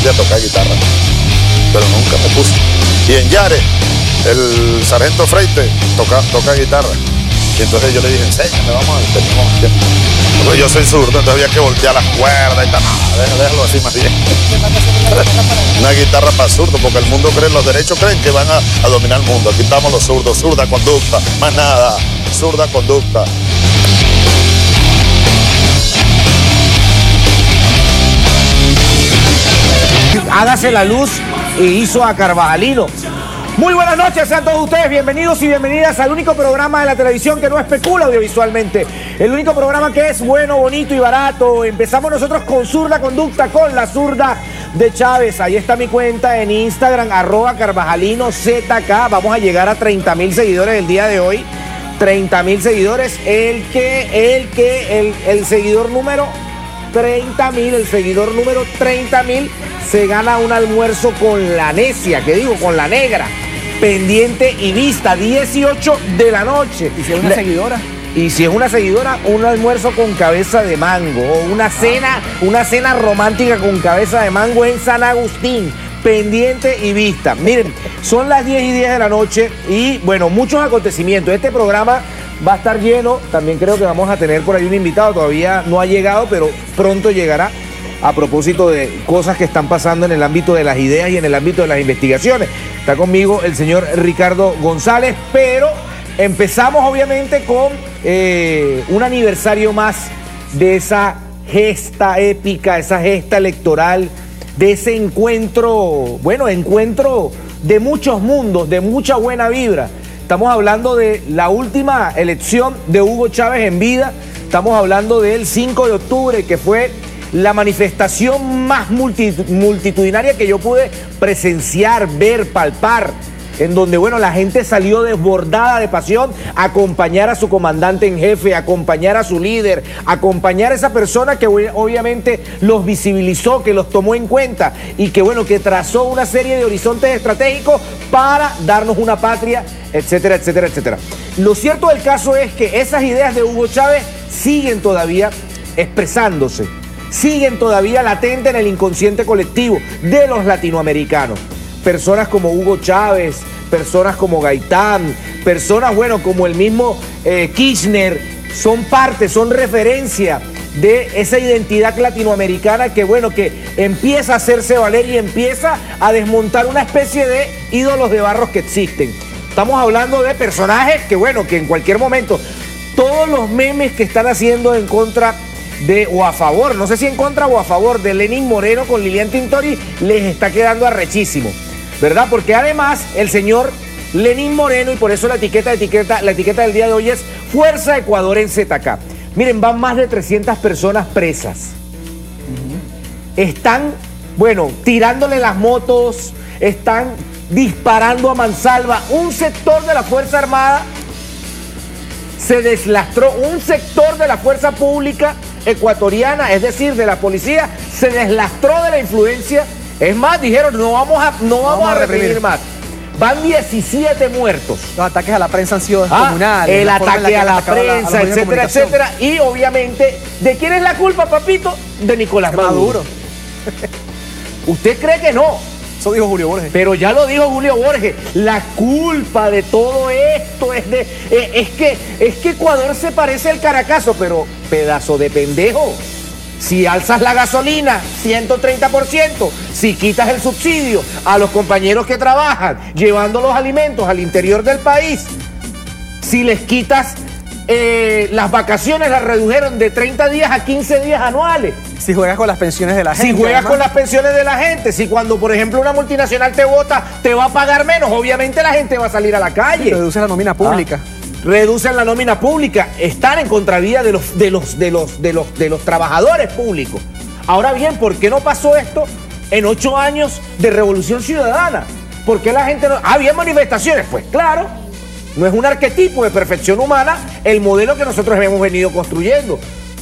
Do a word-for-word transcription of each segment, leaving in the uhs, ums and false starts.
aprendí a tocar guitarra, pero nunca me puse. Y en Yare, el sargento Freite toca, toca guitarra. Y entonces yo le dije, enséñame, vamos a ver, tenemos tiempo. Pues yo soy zurdo, entonces había que voltear las cuerdas y tal. No, déjalo así más bien. Una guitarra para zurdo, porque el mundo cree, los derechos creen que van a, a dominar el mundo. Aquí estamos los zurdos, zurda conducta, más nada, zurda conducta. Hágase la luz e hizo a Carvajalino. Muy buenas noches a todos ustedes, bienvenidos y bienvenidas al único programa de la televisión que no especula audiovisualmente. El único programa que es bueno, bonito y barato. Empezamos nosotros con Zurda Conducta, con la zurda de Chávez. Ahí está mi cuenta en Instagram, arroba Carvajalino Z K. Vamos a llegar a treinta mil seguidores el día de hoy. treinta mil seguidores. El que, el que, el, el seguidor número treinta mil, el seguidor número treinta mil se gana un almuerzo con la necia, que digo, con la negra. Pendiente y vista, dieciocho de la noche. ¿Y si es una Le, seguidora? Y si es una seguidora, un almuerzo con cabeza de mango. O una cena, ah. una cena romántica con cabeza de mango en San Agustín. Pendiente y vista. Miren, son las diez y diez de la noche y, bueno, muchos acontecimientos. Este programa va a estar lleno. También creo que vamos a tener por ahí un invitado. Todavía no ha llegado, pero pronto llegará. A propósito de cosas que están pasando en el ámbito de las ideas y en el ámbito de las investigaciones. Está conmigo el señor Ricardo González, pero empezamos obviamente con eh, un aniversario más de esa gesta épica, esa gesta electoral, de ese encuentro, bueno, encuentro de muchos mundos, de mucha buena vibra. Estamos hablando de la última elección de Hugo Chávez en vida, estamos hablando del cinco de octubre, que fue la manifestación más multitudinaria que yo pude presenciar, ver, palpar, en donde, bueno, la gente salió desbordada de pasión a acompañar a su comandante en jefe, a acompañar a su líder, a acompañar a esa persona que obviamente los visibilizó, que los tomó en cuenta y que, bueno, que trazó una serie de horizontes estratégicos para darnos una patria, etcétera, etcétera, etcétera. Lo cierto del caso es que esas ideas de Hugo Chávez siguen todavía expresándose, siguen todavía latentes en el inconsciente colectivo de los latinoamericanos. Personas como Hugo Chávez, personas como Gaitán, personas, bueno, como el mismo eh, Kirchner, son parte, son referencia de esa identidad latinoamericana que, bueno, que empieza a hacerse valer y empieza a desmontar una especie de ídolos de barros que existen. Estamos hablando de personajes que, bueno, que en cualquier momento, todos los memes que están haciendo en contra de, o a favor, no sé si en contra o a favor de Lenín Moreno con Lilian Tintori, les está quedando arrechísimo, ¿verdad? Porque además el señor Lenín Moreno, y por eso la etiqueta, etiqueta, la etiqueta del día de hoy es Fuerza Ecuador en Z K. Miren, van más de trescientas personas presas. Uh-huh. Están, bueno, tirándole las motos, están disparando a mansalva. Un sector de la Fuerza Armada se deslastró, un sector de la Fuerza Pública ecuatoriana, es decir, de la policía, se deslastró de la influencia. Es más, dijeron, no vamos a, no vamos vamos a reprimir más. Van diecisiete muertos. Los ataques a la prensa han sido descomunales. Ah, el ataque a la prensa, la, a etcétera, etcétera. Y obviamente, ¿de quién es la culpa, papito? De Nicolás Maduro. Maduro. ¿Usted cree que no? Eso dijo Julio Borges. Pero ya lo dijo Julio Borges. La culpa de todo esto es de eh, es que es que Ecuador se parece al Caracazo, pero pedazo de pendejo. Si alzas la gasolina ciento treinta por ciento, si quitas el subsidio a los compañeros que trabajan llevando los alimentos al interior del país, si les quitas eh, las vacaciones, las redujeron de treinta días a quince días anuales. Si juegas con las pensiones de la gente. Si juegas además. con las pensiones de la gente, si cuando, por ejemplo, una multinacional te vota, te va a pagar menos, obviamente la gente va a salir a la calle. Reduce la nómina pública. Ah. Reducen la nómina pública, están en contravía de los, de los, de los, de los, de los trabajadores públicos. Ahora bien, ¿por qué no pasó esto en ocho años de Revolución Ciudadana? ¿Por qué la gente no...? ¿Había manifestaciones? Pues claro, no es un arquetipo de perfección humana el modelo que nosotros hemos venido construyendo.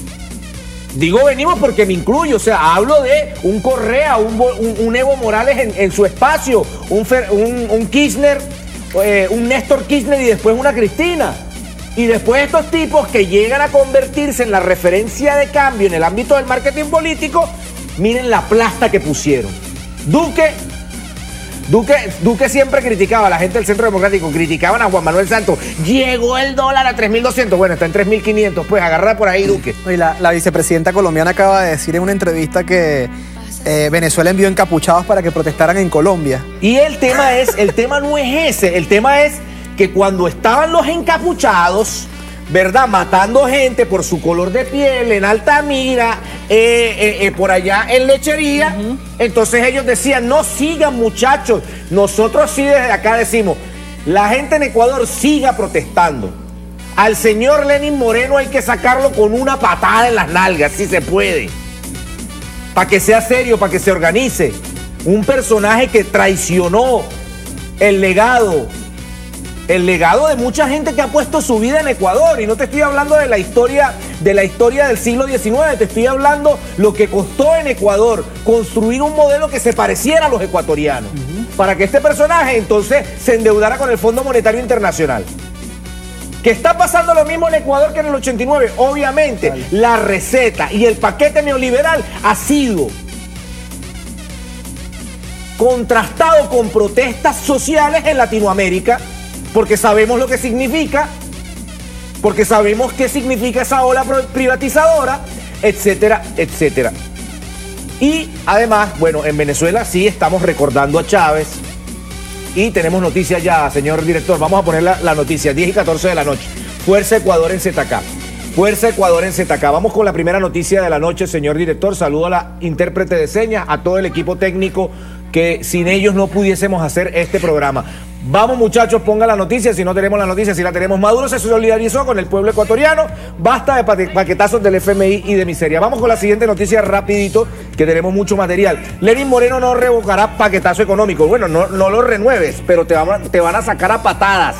Digo venimos porque me incluyo, o sea, hablo de un Correa, un, un, un Evo Morales en, en su espacio, un, un, un Kirchner, eh, un Néstor Kirchner y después una Cristina. Y después estos tipos que llegan a convertirse en la referencia de cambio en el ámbito del marketing político, miren la plasta que pusieron. Duque, Duque, Duque siempre criticaba, la gente del Centro Democrático criticaban a Juan Manuel Santos. Llegó el dólar a tres mil doscientos, bueno, está en tres mil quinientos, pues agarra por ahí, Duque. Y la, la vicepresidenta colombiana acaba de decir en una entrevista que eh, Venezuela envió encapuchados para que protestaran en Colombia. Y el tema es, el tema no es ese, el tema es que cuando estaban los encapuchados, ¿verdad? Matando gente por su color de piel en Altamira, eh, eh, eh, por allá en Lechería. Uh-huh. Entonces ellos decían, no sigan muchachos. Nosotros sí desde acá decimos, la gente en Ecuador siga protestando. Al señor Lenín Moreno hay que sacarlo con una patada en las nalgas, si se puede. Para que sea serio, para que se organice. Un personaje que traicionó el legado El legado de mucha gente que ha puesto su vida en Ecuador. Y no te estoy hablando de la historia, de la historia del siglo diecinueve, te estoy hablando lo que costó en Ecuador construir un modelo que se pareciera a los ecuatorianos. Uh-huh. Para que este personaje entonces se endeudara con el Fondo Monetario Internacional. ¿Que está pasando lo mismo en Ecuador que en el ochenta y nueve? Obviamente, vale. La receta y el paquete neoliberal ha sido contrastado con protestas sociales en Latinoamérica, porque sabemos lo que significa, porque sabemos qué significa esa ola privatizadora, etcétera, etcétera. Y además, bueno, en Venezuela sí estamos recordando a Chávez y tenemos noticias ya, señor director. Vamos a poner la, la noticia, diez y catorce de la noche. Fuerza Ecuador en Z K. Fuerza Ecuador en Z K. Vamos con la primera noticia de la noche, señor director. Saludo a la intérprete de señas, a todo el equipo técnico, que sin ellos no pudiésemos hacer este programa. Vamos, muchachos, ponga la noticia. Si no tenemos la noticia, si la tenemos. Maduro se solidarizó con el pueblo ecuatoriano. Basta de paquetazos del F M I y de miseria. Vamos con la siguiente noticia rapidito, que tenemos mucho material. Lenín Moreno no revocará paquetazo económico. Bueno, no, no lo renueves, pero te van, te van a sacar a patadas.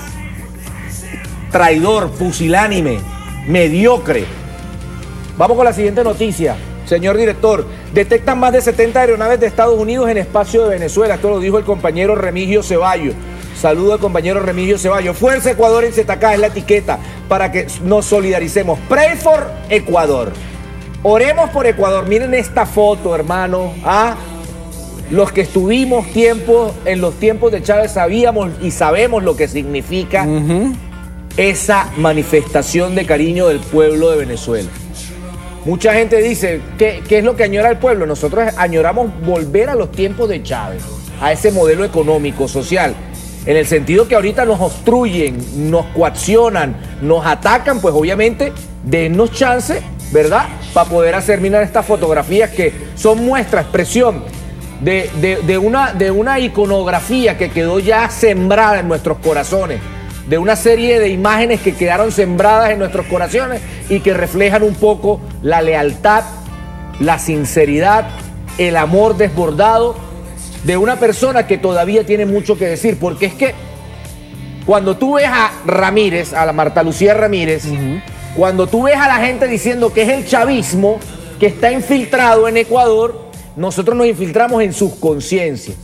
Traidor, pusilánime, mediocre. Vamos con la siguiente noticia. Señor director, detectan más de setenta aeronaves de Estados Unidos en espacio de Venezuela. Esto lo dijo el compañero Remigio Ceballos. Saludo al compañero Remigio Ceballos. Fuerza Ecuador en Z K es la etiqueta para que nos solidaricemos. Pray for Ecuador. Oremos por Ecuador. Miren esta foto, hermano. ¿Ah? Los que estuvimos tiempo, en los tiempos de Chávez sabíamos y sabemos lo que significa uh-huh. esa manifestación de cariño del pueblo de Venezuela. Mucha gente dice, ¿qué, ¿qué es lo que añora el pueblo? Nosotros añoramos volver a los tiempos de Chávez, a ese modelo económico, social, en el sentido que ahorita nos obstruyen, nos coaccionan, nos atacan, pues obviamente dennos chance, ¿verdad?, para poder hacer mirar estas fotografías que son muestra, expresión de, de, de, una, de una iconografía que quedó ya sembrada en nuestros corazones, de una serie de imágenes que quedaron sembradas en nuestros corazones y que reflejan un poco la lealtad, la sinceridad, el amor desbordado de una persona que todavía tiene mucho que decir. Porque es que cuando tú ves a Ramírez, a la Marta Lucía Ramírez, uh-huh. cuando tú ves a la gente diciendo que es el chavismo que está infiltrado en Ecuador, nosotros nos infiltramos en sus conciencias.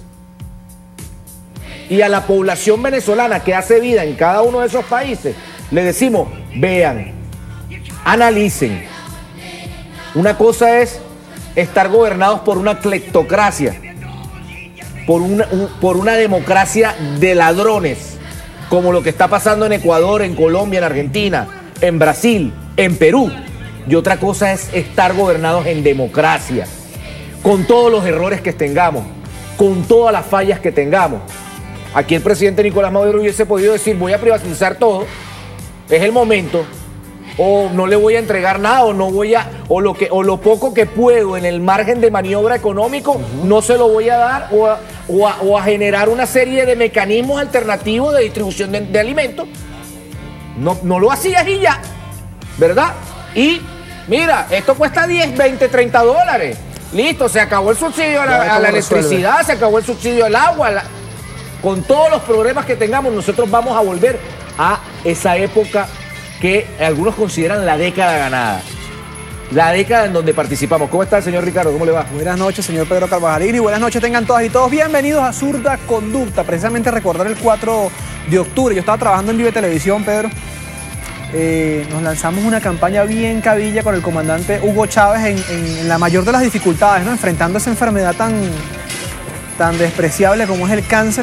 Y a la población venezolana que hace vida en cada uno de esos países, le decimos, vean, analicen. Una cosa es estar gobernados por una cleptocracia, por una, un, por una democracia de ladrones, como lo que está pasando en Ecuador, en Colombia, en Argentina, en Brasil, en Perú. Y otra cosa es estar gobernados en democracia, con todos los errores que tengamos, con todas las fallas que tengamos. Aquí el presidente Nicolás Maduro hubiese podido decir, voy a privatizar todo, es el momento, o no le voy a entregar nada, o no voy a, o lo que, o lo poco que puedo en el margen de maniobra económico, uh-huh. no se lo voy a dar, o a, o, a, o a generar una serie de mecanismos alternativos de distribución de, de alimentos. No, no lo hacías y ya, ¿verdad? Y mira, esto cuesta diez, veinte, treinta dólares. Listo, se acabó el subsidio a la, a la electricidad, se acabó el subsidio al agua. La, con todos los problemas que tengamos, nosotros vamos a volver a esa época que algunos consideran la década ganada. La década en donde participamos. ¿Cómo está el señor Ricardo? ¿Cómo le va? Buenas noches, señor Pedro Carvajal. Y buenas noches tengan todas y todos. Bienvenidos a Zurda Conducta. Precisamente recordar el cuatro de octubre. Yo estaba trabajando en Vive Televisión, Pedro. Eh, nos lanzamos una campaña bien cabilla con el comandante Hugo Chávez en, en, en la mayor de las dificultades, ¿no? Enfrentando esa enfermedad tan, tan despreciable como es el cáncer,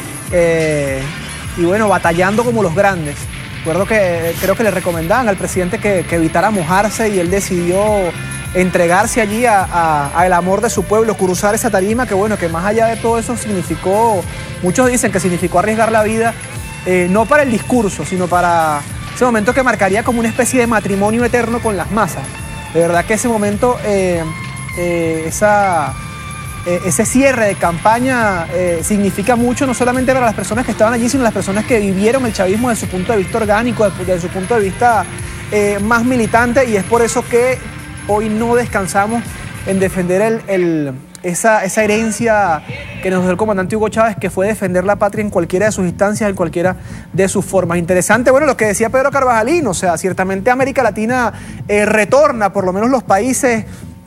eh, y bueno, batallando como los grandes. Recuerdo que creo que le recomendaban al presidente que, que evitara mojarse y él decidió entregarse allí a, a, a el amor de su pueblo, cruzar esa tarima, que bueno, que más allá de todo eso significó, muchos dicen que significó arriesgar la vida, eh, no para el discurso, sino para ese momento que marcaría como una especie de matrimonio eterno con las masas. De verdad que ese momento, eh, eh, esa... ese cierre de campaña eh, significa mucho, no solamente para las personas que estaban allí, sino las personas que vivieron el chavismo desde su punto de vista orgánico, desde su punto de vista eh, más militante, y es por eso que hoy no descansamos en defender el, el, esa, esa herencia que nos dio el comandante Hugo Chávez, que fue defender la patria en cualquiera de sus instancias, en cualquiera de sus formas. Interesante, bueno, lo que decía Pedro Carvajalín, o sea, ciertamente América Latina eh, retorna, por lo menos los países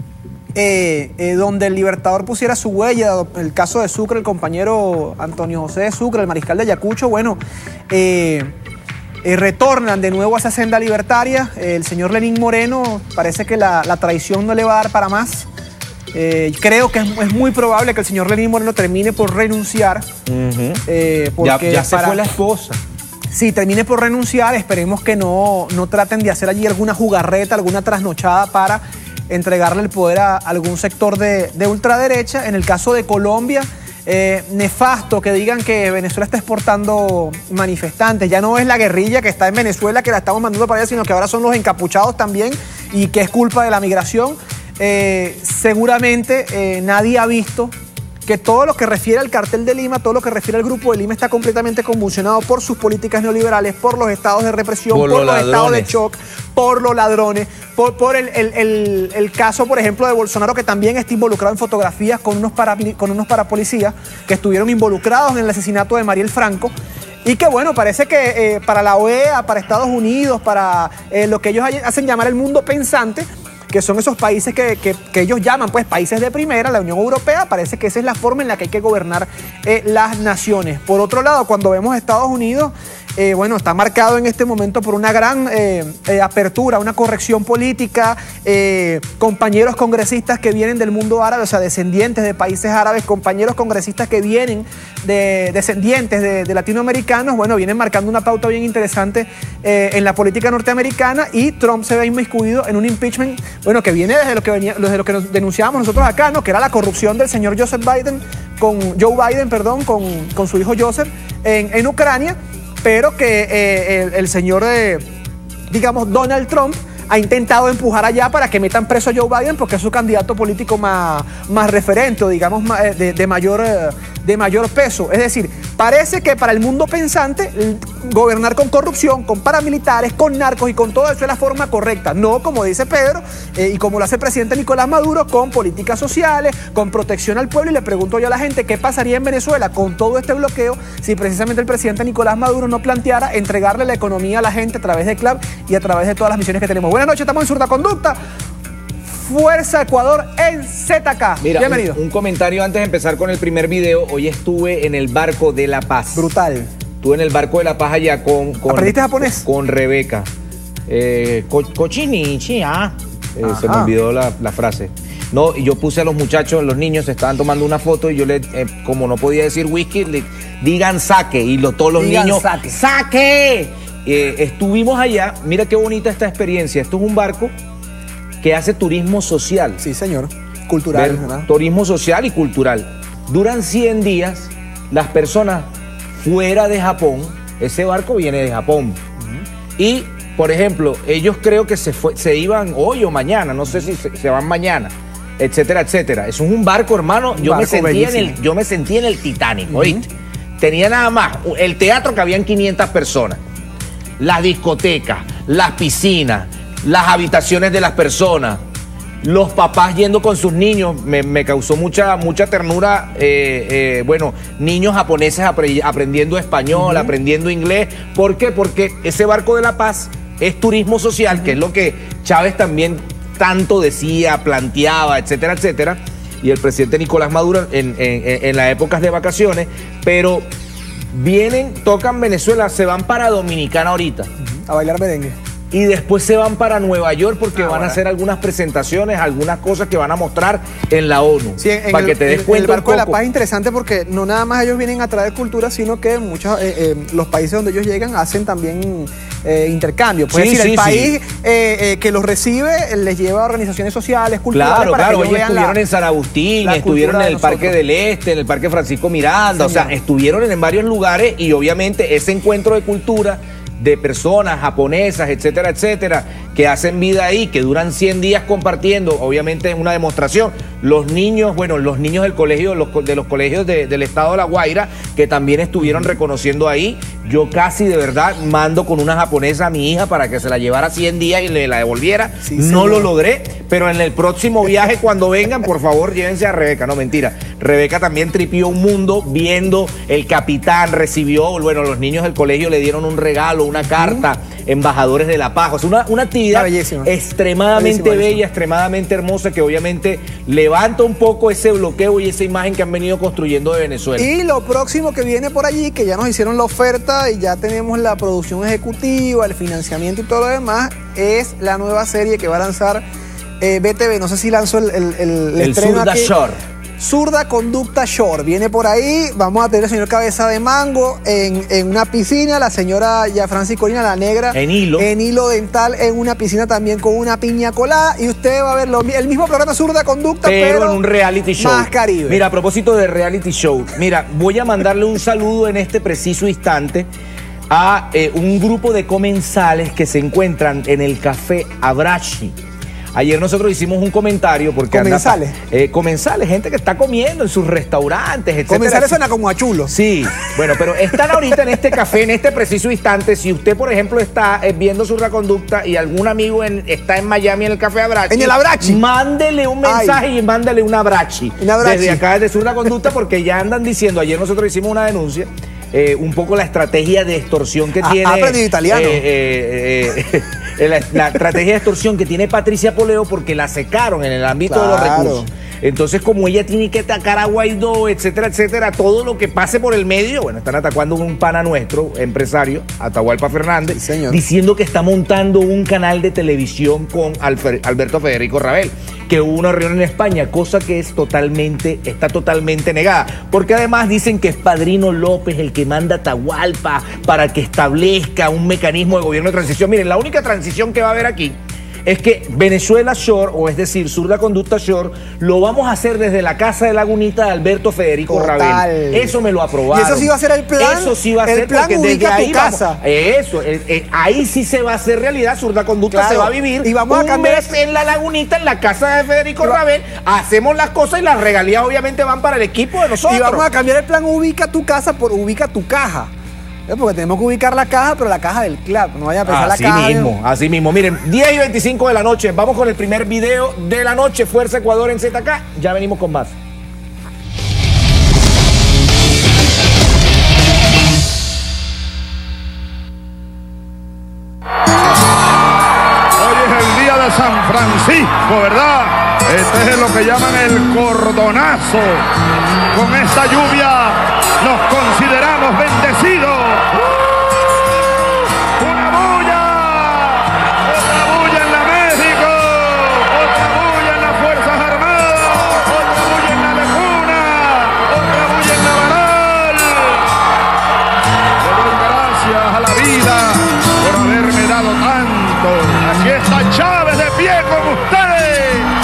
Eh, eh, donde el Libertador pusiera su huella, el caso de Sucre, el compañero Antonio José de Sucre, el mariscal de Ayacucho, bueno, eh, eh, retornan de nuevo a esa senda libertaria. Eh, el señor Lenín Moreno, parece que la, la traición no le va a dar para más. Eh, creo que es, es muy probable que el señor Lenín Moreno termine por renunciar. Uh-huh. eh, porque ya ya se para... fue la esposa. Sí, termine por renunciar. Esperemos que no, no traten de hacer allí alguna jugarreta, alguna trasnochada para entregarle el poder a algún sector de, de ultraderecha. En el caso de Colombia, eh, nefasto que digan que Venezuela está exportando manifestantes. Ya no es la guerrilla que está en Venezuela que la estamos mandando para allá, sino que ahora son los encapuchados también, y que es culpa de la migración. Eh, seguramente eh, nadie ha visto que todo lo que refiere al cartel de Lima, todo lo que refiere al Grupo de Lima está completamente convulsionado por sus políticas neoliberales, por los estados de represión, por, por los, los estados de shock, por los ladrones, por, por el, el, el, el caso, por ejemplo, de Bolsonaro, que también está involucrado en fotografías con unos, para, con unos parapolicías que estuvieron involucrados en el asesinato de Mariel Franco. Y que bueno, parece que eh, para la O E A, para Estados Unidos, para eh, lo que ellos hacen llamar el mundo pensante, que son esos países que, que, que ellos llaman pues países de primera, la Unión Europea, parece que esa es la forma en la que hay que gobernar eh, las naciones. Por otro lado, cuando vemos a Estados Unidos, eh, bueno, está marcado en este momento por una gran eh, eh, apertura, una corrección política, eh, compañeros congresistas que vienen del mundo árabe, o sea, descendientes de países árabes, compañeros congresistas que vienen de descendientes de, de latinoamericanos, bueno, vienen marcando una pauta bien interesante eh, en la política norteamericana, y Trump se ve inmiscuido en un impeachment, bueno, que viene desde lo que, venía, desde lo que nos denunciábamos nosotros acá, ¿no? Que era la corrupción del señor Joseph Biden, con Joe Biden, perdón, con, con su hijo Joseph en, en Ucrania, pero que eh, el, el señor, eh, digamos, Donald Trump ha intentado empujar allá para que metan preso a Joe Biden, porque es su candidato político más, más referente, o digamos, más, de, de, mayor, de mayor peso. Es decir, parece que para el mundo pensante, gobernar con corrupción, con paramilitares, con narcos y con todo eso es la forma correcta. No, como dice Pedro, eh, y como lo hace el presidente Nicolás Maduro, con políticas sociales, con protección al pueblo. Y le pregunto yo a la gente, ¿qué pasaría en Venezuela con todo este bloqueo si precisamente el presidente Nicolás Maduro no planteara entregarle la economía a la gente a través de C L A B y a través de todas las misiones que tenemos? Buenas noches, estamos en Zurda Conducta. Fuerza Ecuador en Z K. Mira, bienvenido. Un, un comentario antes de empezar con el primer video. Hoy estuve en el barco de La Paz. Brutal. Estuve en el barco de La Paz allá con... con ¿Aprendiste japonés? Con Rebeca. Eh, co, cochinichi, ah. Eh, se me olvidó la, la frase. No, y yo puse a los muchachos, los niños estaban tomando una foto, y yo le, eh, como no podía decir whisky, le digan saque, y lo, todos los digan niños... saque. ¡Saque! Eh, estuvimos allá. Mira qué bonita esta experiencia. Esto es un barco que hace turismo social. Sí, señor. Cultural, Ver, ¿verdad? Turismo social y cultural. Duran cien días. Las personas fuera de Japón, ese barco viene de Japón. Uh-huh. Y, por ejemplo, ellos creo que se, fue, se iban hoy o mañana, no sé si se, se van mañana, etcétera, etcétera. Eso es un barco, hermano. Un yo, barco me sentí en el, bellísimo. yo me sentí en el Titanic, Uh-huh. ¿oíste? Tenía nada más el teatro, que habían quinientas personas, las discotecas, las piscinas, las habitaciones de las personas, los papás yendo con sus niños. Me, me causó mucha, mucha ternura, eh, eh, bueno, niños japoneses apre, aprendiendo español, uh-huh. aprendiendo inglés. ¿Por qué? Porque ese barco de La Paz es turismo social, uh-huh. que es lo que Chávez también tanto decía, planteaba, etcétera, etcétera. Y el presidente Nicolás Maduro en, en, en las épocas de vacaciones, pero vienen, tocan Venezuela, se van para Dominicana ahorita. A bailar merengue. y después se van para Nueva York porque Ah, van bueno. a hacer algunas presentaciones, algunas cosas que van a mostrar en la ONU. Sí, en, en para el, que te des en cuenta el barco un de la poco. paz es interesante porque no nada más ellos vienen a traer cultura, sino que muchos eh, eh, los países donde ellos llegan hacen también eh, intercambio. Puede Sí, decir, sí, el sí. país eh, eh, que los recibe eh, les lleva a organizaciones sociales, culturales, Claro, para claro, que ellos ellos vean estuvieron la- en San Agustín, la estuvieron cultura en de el Parque nosotros. del Este, en el Parque Francisco Miranda, o sea, Señor. estuvieron en varios lugares y obviamente ese encuentro de cultura de personas japonesas, etcétera, etcétera, que hacen vida ahí, que duran cien días compartiendo, obviamente es una demostración. Los niños, bueno, los niños del colegio, los, co- de los colegios de- del estado de La Guaira, que también estuvieron reconociendo ahí. Yo casi de verdad mando con una japonesa a mi hija para que se la llevara cien días y le la devolviera. Sí, no señor. lo logré, pero en el próximo viaje cuando vengan, por favor, llévense a Rebeca. No, mentira. Rebeca también tripió un mundo viendo el capitán, recibió, bueno, los niños del colegio le dieron un regalo, una carta, embajadores de la paz. O sea, una, una actividad Ah, bellísima. extremadamente Bellísima, bella, bellísima. extremadamente hermosa, que obviamente levanta un poco ese bloqueo y esa imagen que han venido construyendo de Venezuela. Y lo próximo que viene por allí, que ya nos hicieron la oferta y ya tenemos la producción ejecutiva, el financiamiento y todo lo demás, es la nueva serie que va a lanzar eh, B T V. No sé si lanzó el, el, el, El estreno Zurda aquí. Shore. Zurda Conducta Shore. Viene por ahí. Vamos a tener al señor Cabeza de Mango en, en una piscina. La señora ya Francis Corina, la negra. En hilo. En hilo dental, en una piscina también con una piña colada. Y usted va a ver lo mi- el mismo programa Zurda Conducta, Pero, pero, en un reality show. más Caribe. Mira, a propósito de reality show, mira, voy a mandarle un saludo en este preciso instante a eh, un grupo de comensales que se encuentran en el Café Abrashi. Ayer nosotros hicimos un comentario porque anda- ¿Comensales? eh, comensales, gente que está comiendo en sus restaurantes, etcétera. Comenzar suena como a chulo. Sí, bueno, pero están ahorita en este café, en este preciso instante. Si usted, por ejemplo, está eh, viendo su reconducta y algún amigo en- está en Miami en el Café Abrachi, En el Abrachi. mándele un mensaje Ay. y mándele un abrachi. Un abrachi. Desde acá, desde su reconducta, porque ya andan diciendo, ayer nosotros hicimos una denuncia, eh, un poco la estrategia de extorsión que Ha- tiene. ha aprendido italiano. eh, eh, eh, eh, la, la estrategia de extorsión que tiene Patricia Poleo porque la secaron en el ámbito de los Claro. recursos. Entonces, como ella tiene que atacar a Guaidó, etcétera, etcétera, todo lo que pase por el medio, bueno, están atacando a un pana nuestro, empresario, Atahualpa Fernández, Sí, señor. diciendo que está montando un canal de televisión con Alfer- Alberto Federico Rabel, que hubo una reunión en España, cosa que es totalmente, está totalmente negada. Porque además dicen que es Padrino López el que manda a Atahualpa para que establezca un mecanismo de gobierno de transición. Miren, la única transición que va a haber aquí es que Venezuela Shore, o es decir, Zurda Conducta Shore, lo vamos a hacer desde la casa de Lagunita de Alberto Federico Total. Rabel. Eso me lo aprobaron. Y eso sí va a ser el plan. Eso sí va a El ser plan porque desde ubica tu ahí vamos- casa. Eso, eh, eh, ahí sí se va a hacer realidad. Zurda Conducta Claro. se va a vivir Y vamos a un cambiar- mes en la Lagunita, en la casa de Federico Y va- Rabel. Hacemos las cosas y las regalías obviamente van para el equipo de nosotros. Y vamos a cambiar el plan ubica tu casa por ubica tu caja. ¿Eh? Porque tenemos que ubicar la caja, pero la caja del club. No vaya a pensar Así la caja. mismo, así mismo. Miren, diez y veinticinco de la noche. Vamos con el primer video de la noche. Fuerza Ecuador en Z K. Ya venimos con más. Hoy es el día de San Francisco, ¿verdad? Este es lo que llaman el cordonazo. Con esta lluvia nos consideramos bendecidos. ¡Una bulla! ¡Otra bulla en la México! ¡Otra bulla en las Fuerzas Armadas! ¡Otra bulla en la Lejuna! ¡Otra bulla en Navarral! Le doy gracias a la vida por haberme dado tanto. Aquí está Chávez de pie con ustedes.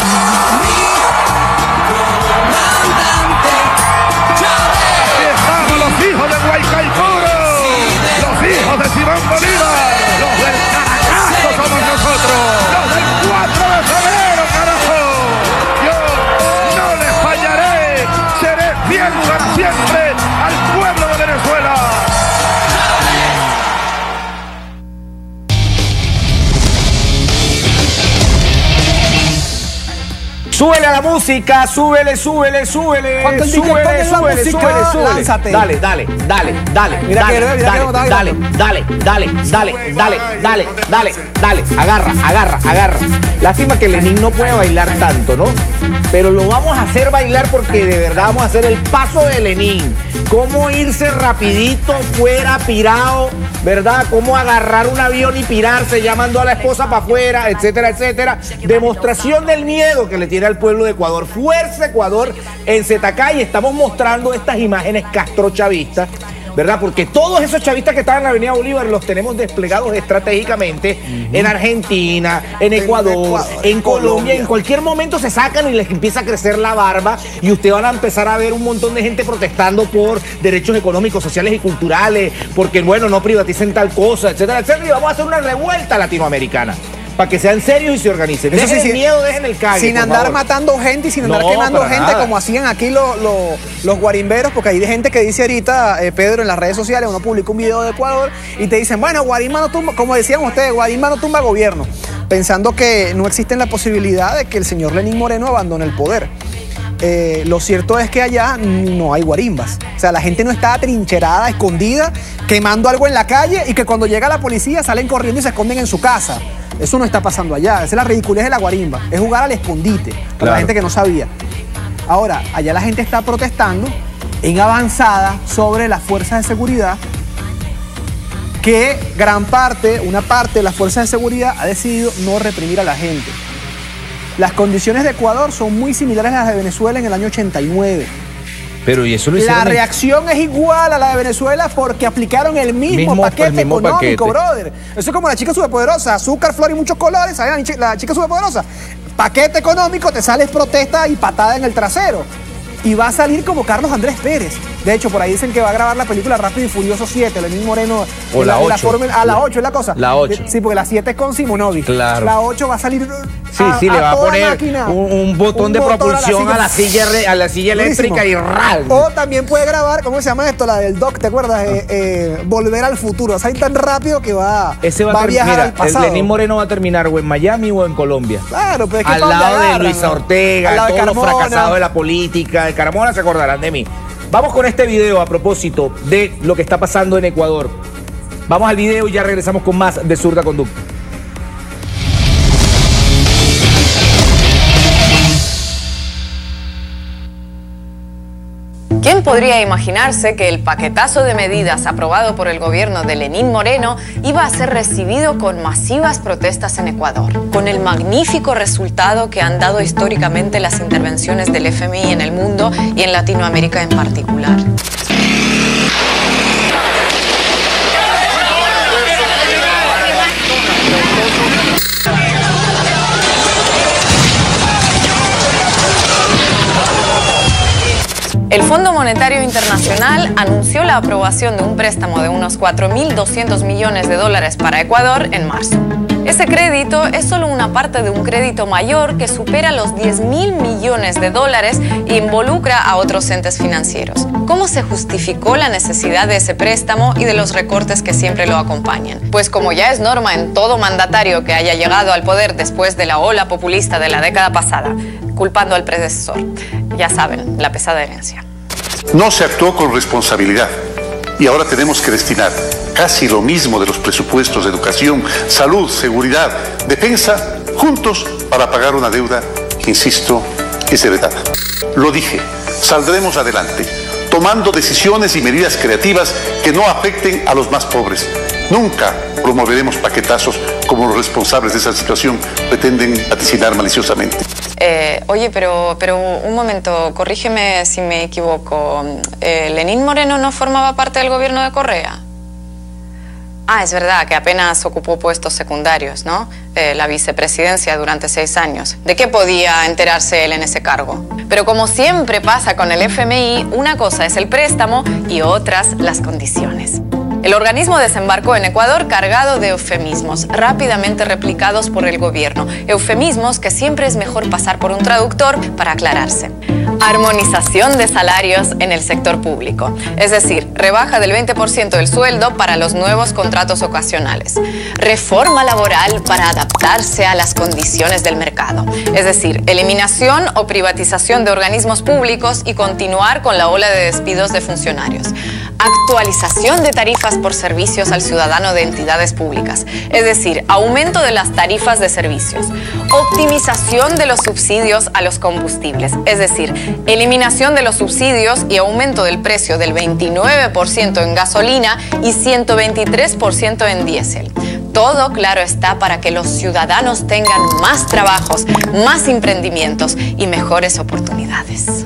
Aquí estamos los hijos de Guaycaipuro, los hijos de Simón Bolívar, los del Caracazo somos nosotros, los del cuatro de febrero, carajo. Yo no les fallaré, seré fiel para siempre al pueblo de Venezuela. Súbele a la música, súbele, súbele, súbele. Cuando el D J súbele, ponga la súbele, música, súbele, súbele. lánzate. Dale, dale, dale, dale. Mira dale, que- mira que dale, cómo está dale, bailando. dale, dale, dale, dale, dale, dale, dale. Agarra, agarra, agarra. Lástima que Lenín no puede bailar tanto, ¿no? Pero lo vamos a hacer bailar porque de verdad vamos a hacer el paso de Lenín. Cómo irse rapidito, fuera, pirado, ¿verdad? Cómo agarrar un avión y pirarse, llamando a la esposa para afuera, etcétera, etcétera. Demostración del miedo que le tiene al pueblo de Ecuador. Fuerza Ecuador en Zetacá, y estamos mostrando estas imágenes castrochavistas, ¿verdad? Porque todos esos chavistas que estaban en la Avenida Bolívar los tenemos desplegados estratégicamente uh-huh. en Argentina, en Ecuador, en, Ecuador, en Colombia. Colombia. En cualquier momento se sacan y les empieza a crecer la barba y ustedes van a empezar a ver un montón de gente protestando por derechos económicos, sociales y culturales, porque, bueno, no privaticen tal cosa, etcétera, etcétera. Y vamos a hacer una revuelta latinoamericana. Para que sean serios y se organicen. Eso dejen sí, el miedo, dejen el cague. Sin andar favor. matando gente y sin andar no, quemando gente nada. como hacían aquí los, los, los guarimberos, porque hay gente que dice ahorita, eh, Pedro, en las redes sociales, uno publica un video de Ecuador y te dicen, bueno, Guarimba no tumba, como decían ustedes, Guarimba no tumba gobierno, pensando que no existe la posibilidad de que el señor Lenín Moreno abandone el poder. Eh, lo cierto es que allá no hay guarimbas. O sea, la gente no está atrincherada, escondida, quemando algo en la calle y que cuando llega la policía salen corriendo y se esconden en su casa. Eso no está pasando allá. Esa es la ridiculez de la guarimba. Es jugar al escondite para claro. la gente que no sabía. Ahora, allá la gente está protestando en avanzada sobre las fuerzas de seguridad, que gran parte, una parte de las fuerzas de seguridad ha decidido no reprimir a la gente. Las condiciones de Ecuador son muy similares a las de Venezuela en el año ochenta y nueve. Pero y eso lo hicieron. La reacción es igual a la de Venezuela porque aplicaron el mismo, mismo paquete el mismo económico, paquete. brother. Eso es como la chica superpoderosa, azúcar, flor y muchos colores, ¿sabes? La chica superpoderosa. Paquete económico, te sales protesta y patada en el trasero. Y va a salir como Carlos Andrés Pérez. De hecho, por ahí dicen que va a grabar la película Rápido y Furioso siete, Lenín Moreno. O la ocho. A la ocho es la cosa. La ocho. Sí, porque la siete es con Simonovic. Claro. La ocho va a salir. Sí, a, sí, le a va a poner máquina, un, un botón un de motor propulsión a la silla, a la silla, a la silla eléctrica y ¡ral! O también puede grabar, ¿cómo se llama esto? La del Doc, ¿te acuerdas? Eh, eh, volver al futuro. O sea, ir tan rápido que va, Ese va, va a viajar mira, al pasado. El Lenín Moreno va a terminar o en Miami o en Colombia. Claro, pero es que al lado de Luisa Ortega, todos los fracasados de la política, de Carmona se acordarán de mí. Vamos con este video a propósito de lo que está pasando en Ecuador. Vamos al video y ya regresamos con más de Zurda Conducta. ¿Quién podría imaginarse que el paquetazo de medidas aprobado por el gobierno de Lenín Moreno iba a ser recibido con masivas protestas en Ecuador? Con el magnífico resultado que han dado históricamente las intervenciones del F M I en el mundo y en Latinoamérica en particular. El Fondo Monetario Internacional anunció la aprobación de un préstamo de unos cuatro mil doscientos millones de dólares para Ecuador en marzo. Ese crédito es solo una parte de un crédito mayor que supera los diez mil millones de dólares e involucra a otros entes financieros. ¿Cómo se justificó la necesidad de ese préstamo y de los recortes que siempre lo acompañan? Pues como ya es norma en todo mandatario que haya llegado al poder después de la ola populista de la década pasada, culpando al predecesor. Ya saben, la pesada herencia. No se actuó con responsabilidad y ahora tenemos que destinar casi lo mismo de los presupuestos de educación, salud, seguridad, defensa, juntos para pagar una deuda que, insisto, es heredada. Lo dije, saldremos adelante, tomando decisiones y medidas creativas que no afecten a los más pobres. Nunca promoveremos paquetazos como los responsables de esa situación pretenden vaticinar maliciosamente. Eh, oye, pero, pero un momento, corrígeme si me equivoco. Eh, ¿Lenín Moreno no formaba parte del gobierno de Correa? Ah, es verdad que apenas ocupó puestos secundarios, ¿no? Eh, la vicepresidencia durante seis años. ¿De qué podía enterarse él en ese cargo? Pero como siempre pasa con el F M I, una cosa es el préstamo y otras las condiciones. El organismo desembarcó en Ecuador cargado de eufemismos, rápidamente replicados por el gobierno. Eufemismos que siempre es mejor pasar por un traductor para aclararse. Armonización de salarios en el sector público, es decir, rebaja del veinte por ciento del sueldo para los nuevos contratos ocasionales. Reforma laboral para adaptarse a las condiciones del mercado, es decir, eliminación o privatización de organismos públicos y continuar con la ola de despidos de funcionarios. Actualización de tarifas por servicios al ciudadano de entidades públicas, es decir, aumento de las tarifas de servicios. Optimización de los subsidios a los combustibles, es decir, eliminación de los subsidios y aumento del precio del veintinueve por ciento en gasolina y ciento veintitrés por ciento en diésel. Todo, claro está, para que los ciudadanos tengan más trabajos, más emprendimientos y mejores oportunidades.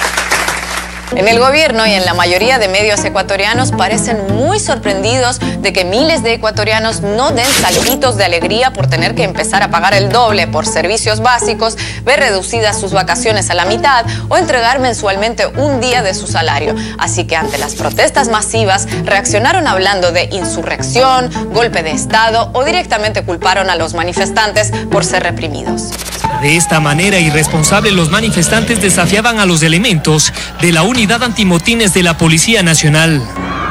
En el gobierno y en la mayoría de medios ecuatorianos parecen muy sorprendidos de que miles de ecuatorianos no den saltitos de alegría por tener que empezar a pagar el doble por servicios básicos, ver reducidas sus vacaciones a la mitad o entregar mensualmente un día de su salario. Así que ante las protestas masivas reaccionaron hablando de insurrección, golpe de Estado o directamente culparon a los manifestantes por ser reprimidos. De esta manera irresponsable, los manifestantes desafiaban a los elementos de la unidad antimotines de la Policía Nacional.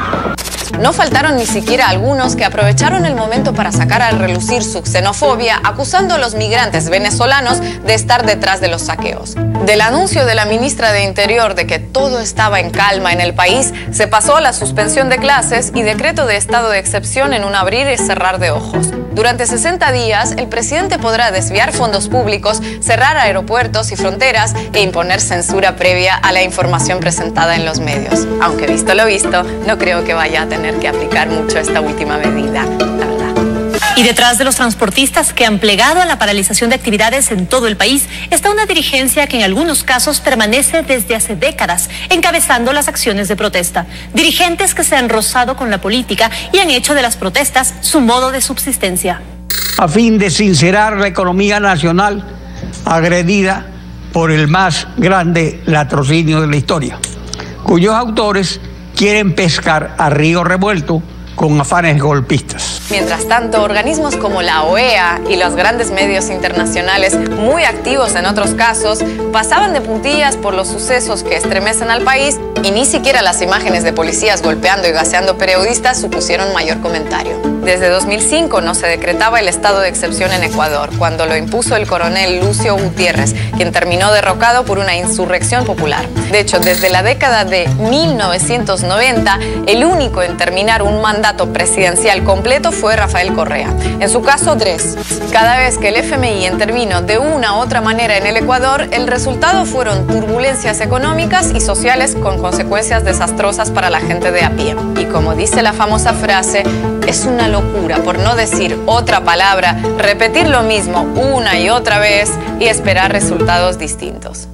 No faltaron ni siquiera algunos que aprovecharon el momento para sacar a relucir su xenofobia, acusando a los migrantes venezolanos de estar detrás de los saqueos. Del anuncio de la ministra de Interior de que todo estaba en calma en el país, se pasó a la suspensión de clases y decreto de estado de excepción en un abrir y cerrar de ojos. Durante sesenta días, el presidente podrá desviar fondos públicos, cerrar aeropuertos y fronteras e imponer censura previa a la información presentada en los medios. Aunque visto lo visto, no creo que vaya a tener que aplicar mucho esta última medida, la verdad. Y detrás de los transportistas que han plegado a la paralización de actividades en todo el país está una dirigencia que en algunos casos permanece desde hace décadas encabezando las acciones de protesta. Dirigentes que se han rozado con la política y han hecho de las protestas su modo de subsistencia. A fin de sincerar la economía nacional agredida por el más grande latrocinio de la historia, cuyos autores quieren pescar a río revuelto con afanes golpistas. Mientras tanto, organismos como la O E A y los grandes medios internacionales, muy activos en otros casos, pasaban de puntillas por los sucesos que estremecen al país y ni siquiera las imágenes de policías golpeando y gaseando periodistas supusieron mayor comentario. Desde dos mil cinco no se decretaba el estado de excepción en Ecuador, cuando lo impuso el coronel Lucio Gutiérrez, quien terminó derrocado por una insurrección popular. De hecho, desde la década de mil novecientos noventa, el único en terminar un mandato presidencial completo fue Rafael Correa. En su caso, tres. Cada vez que el F M I intervino de una u otra manera en el Ecuador, el resultado fueron turbulencias económicas y sociales con consecuencias desastrosas para la gente de a pie. Y como dice la famosa frase, es una locura, por no decir otra palabra, repetir lo mismo una y otra vez y esperar resultados distintos.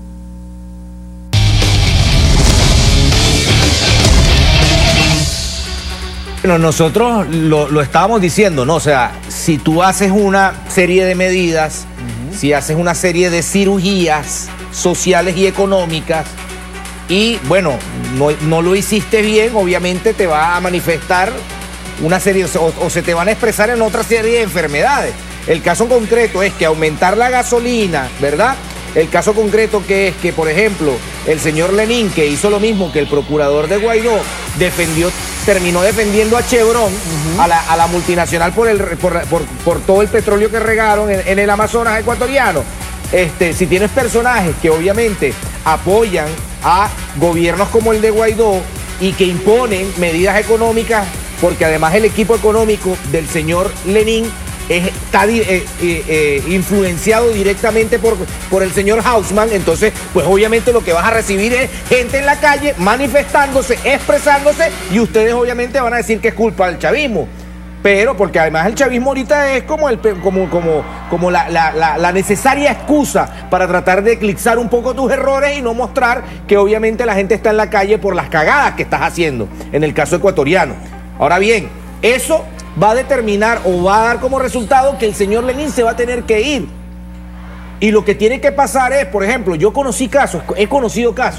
Bueno, nosotros lo, lo estábamos diciendo, ¿no? O sea, si tú haces una serie de medidas, uh-huh. si haces una serie de cirugías sociales y económicas, y bueno, no, no lo hiciste bien, obviamente te va a manifestar una serie, o, o se te van a expresar en otra serie de enfermedades. El caso concreto es que aumentar la gasolina, ¿verdad? El caso concreto que es que, por ejemplo, el señor Lenín, que hizo lo mismo que el procurador de Guaidó, defendió, terminó defendiendo a Chevron, uh-huh. a, la, a la multinacional por, el, por, por, por todo el petróleo que regaron en, en el Amazonas ecuatoriano. Este, si tienes personajes que obviamente apoyan a gobiernos como el de Guaidó y que imponen medidas económicas, porque además el equipo económico del señor Lenín está eh, eh, eh, influenciado directamente por, por el señor Haussmann, entonces pues obviamente lo que vas a recibir es gente en la calle manifestándose, expresándose, y ustedes obviamente van a decir que es culpa del chavismo. Pero, porque además el chavismo ahorita es como, el, como, como, como la, la, la, la necesaria excusa para tratar de eclipsar un poco tus errores y no mostrar que obviamente la gente está en la calle por las cagadas que estás haciendo, en el caso ecuatoriano. Ahora bien, eso va a determinar o va a dar como resultado que el señor Lenín se va a tener que ir. Y lo que tiene que pasar es, por ejemplo, yo conocí casos, he conocido casos,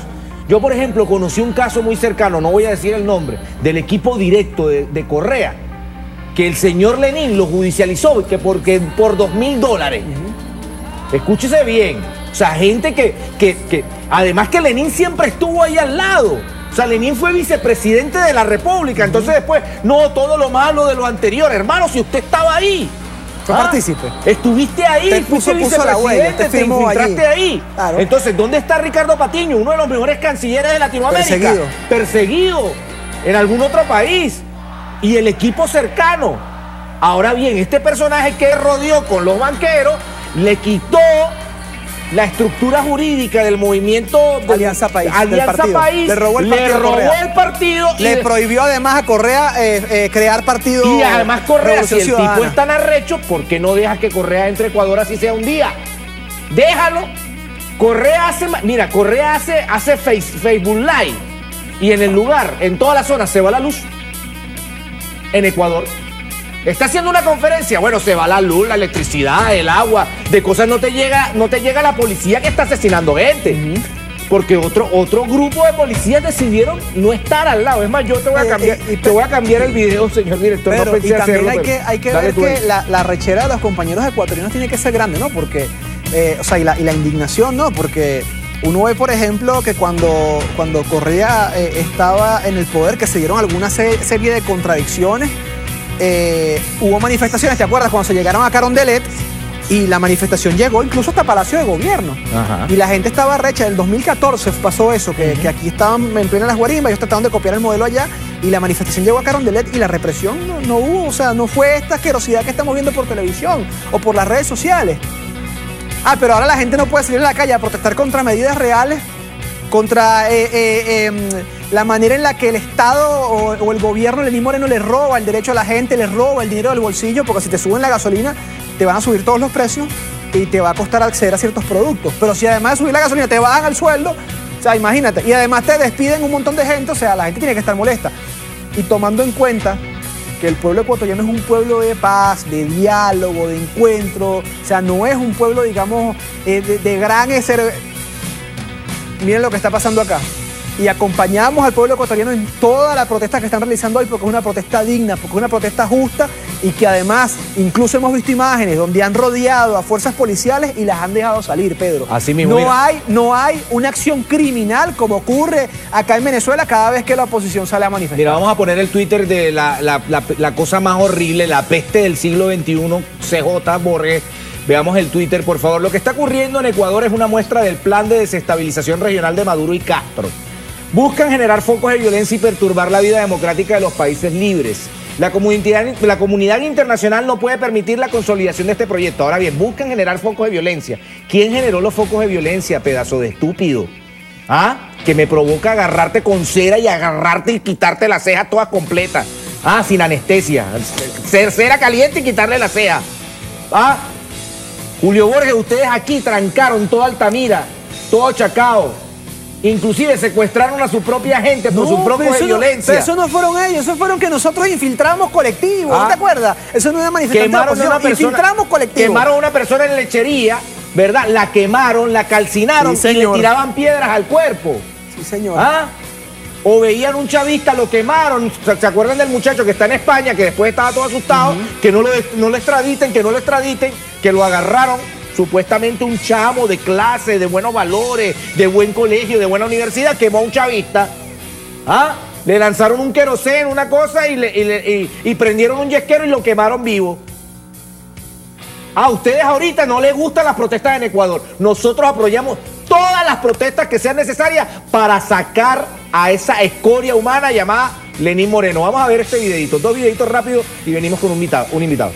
Yo, por ejemplo, conocí un caso muy cercano, no voy a decir el nombre, del equipo directo de, de Correa, que el señor Lenín lo judicializó que porque, por dos mil dólares. Uh-huh. Escúchese bien. O sea, gente que, que, que... Además que Lenín siempre estuvo ahí al lado. O sea, Lenín fue vicepresidente de la República. Entonces después, no, todo lo malo de lo anterior. Hermano, si usted estaba ahí. Fue ¿Ah? partícipe. Estuviste ahí, te fuiste puso, puso la huella, te, te infiltraste allí. ahí. Claro. Entonces, ¿dónde está Ricardo Patiño? Uno de los mejores cancilleres de Latinoamérica. Perseguido. Perseguido en algún otro país. Y el equipo cercano. Ahora bien, este personaje que rodeó con los banqueros le quitó la estructura jurídica del movimiento de Alianza País. Alianza País. Le robó el partido. Le robó el partido le y prohibió además a Correa eh, eh, crear partido. Y además Correa, si el Ciudadana. tipo es tan arrecho, ¿por qué no deja que Correa entre a Ecuador así sea un día? Déjalo. Correa hace, mira, Correa hace, hace face, Facebook Live y en el lugar, en toda la zona, se va la luz. En Ecuador. Está haciendo una conferencia, bueno, se va la luz, la electricidad, el agua, de cosas no te llega, no te llega la policía que está asesinando gente. Uh-huh. Porque otro, otro grupo de policías decidieron no estar al lado. Es más, yo te voy a cambiar, eh, eh, te voy a cambiar el video, señor director. Pero, no pensé y también hacerlo, hay, pero que, hay que ver que la, la rechera de los compañeros ecuatorianos tiene que ser grande, ¿no? Porque, eh, o sea, y la, y la indignación, ¿no? Porque uno ve, por ejemplo, que cuando, cuando Correa eh, estaba en el poder, que se dieron alguna se, serie de contradicciones. Eh, hubo manifestaciones, ¿te acuerdas? Cuando se llegaron a Carondelet y la manifestación llegó incluso hasta Palacio de Gobierno. Ajá. Y la gente estaba recha. En el dos mil catorce pasó eso, que, uh-huh. que aquí estaban en plena las guarimbas, ellos trataron de copiar el modelo allá y la manifestación llegó a Carondelet y la represión no, no hubo, o sea, no fue esta asquerosidad que estamos viendo por televisión o por las redes sociales. Ah, pero ahora la gente no puede salir a la calle a protestar contra medidas reales, contra eh, eh, eh, la manera en la que el Estado o, o el gobierno de Lenín Moreno le roba el derecho a la gente, le roba el dinero del bolsillo, porque si te suben la gasolina, te van a subir todos los precios y te va a costar acceder a ciertos productos. Pero si además de subir la gasolina te bajan el sueldo, o sea, imagínate, y además te despiden un montón de gente, o sea, la gente tiene que estar molesta. Y tomando en cuenta que el pueblo ecuatoriano es un pueblo de paz, de diálogo, de encuentro, o sea, no es un pueblo, digamos, eh, de, de gran... Ese, miren lo que está pasando acá. Y acompañamos al pueblo ecuatoriano en toda la protesta que están realizando hoy, porque es una protesta digna, porque es una protesta justa y que además incluso hemos visto imágenes donde han rodeado a fuerzas policiales y las han dejado salir, Pedro. Así mismo. No mira. hay, no hay una acción criminal como ocurre acá en Venezuela cada vez que la oposición sale a manifestar. Mira, vamos a poner el Twitter de la, la, la, la cosa más horrible, la peste del siglo veintiuno, C J Borges. Veamos el Twitter, por favor. Lo que está ocurriendo en Ecuador es una muestra del plan de desestabilización regional de Maduro y Castro. Buscan generar focos de violencia y perturbar la vida democrática de los países libres. La comunidad, la comunidad internacional no puede permitir la consolidación de este proyecto. Ahora bien, buscan generar focos de violencia. ¿Quién generó los focos de violencia, pedazo de estúpido? ¿Ah? Que me provoca agarrarte con cera y agarrarte y quitarte la ceja toda completa. Ah, sin anestesia. Cera caliente y quitarle la ceja. ¿Ah? Julio Borges, ustedes aquí trancaron toda Altamira, todo Chacao. Inclusive secuestraron a su propia gente por no, sus focos de no, violencia. Pero eso no fueron ellos, eso fueron que nosotros infiltramos colectivos, ah, ¿no te acuerdas? Eso no es una manifestación de oposición, una persona, infiltramos colectivos. Quemaron a una persona en lechería, ¿verdad? La quemaron, la calcinaron sí, y le tiraban piedras al cuerpo. Sí, señor. ¿Ah? O veían un chavista, lo quemaron. ¿Se acuerdan del muchacho que está en España, que después estaba todo asustado, uh-huh. que no lo, no lo extraditen, que no lo extraditen, que lo agarraron? Supuestamente un chamo de clase, de buenos valores, de buen colegio, de buena universidad, quemó a un chavista. ¿Ah? Le lanzaron un queroseno, una cosa, y, le, y, le, y, y prendieron un yesquero y lo quemaron vivo. A ustedes ahorita no les gustan las protestas en Ecuador. Nosotros apoyamos todas las protestas que sean necesarias para sacar a esa escoria humana llamada Lenín Moreno. Vamos a ver este videito, dos videitos rápidos y venimos con un invitado. Un invitado.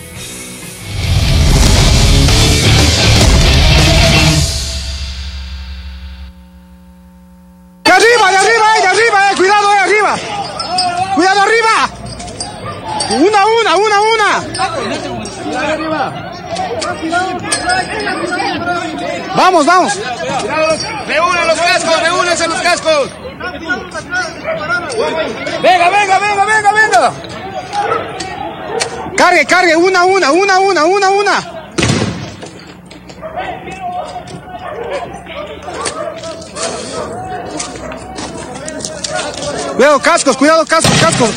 ¡De arriba, de arriba, eh, de arriba, eh! ¡Cuidado, eh, arriba! ¡Cuidado, arriba! ¡Una, una, una, una! ¡Vamos, vamos! ¡Reúnan los cascos, reúnanse los cascos! ¡Venga, venga, venga, venga, venga! ¡Cargue, cargue! ¡Una, una, una, una, una, una! Cuidado, cascos, cuidado, cascos, cascos.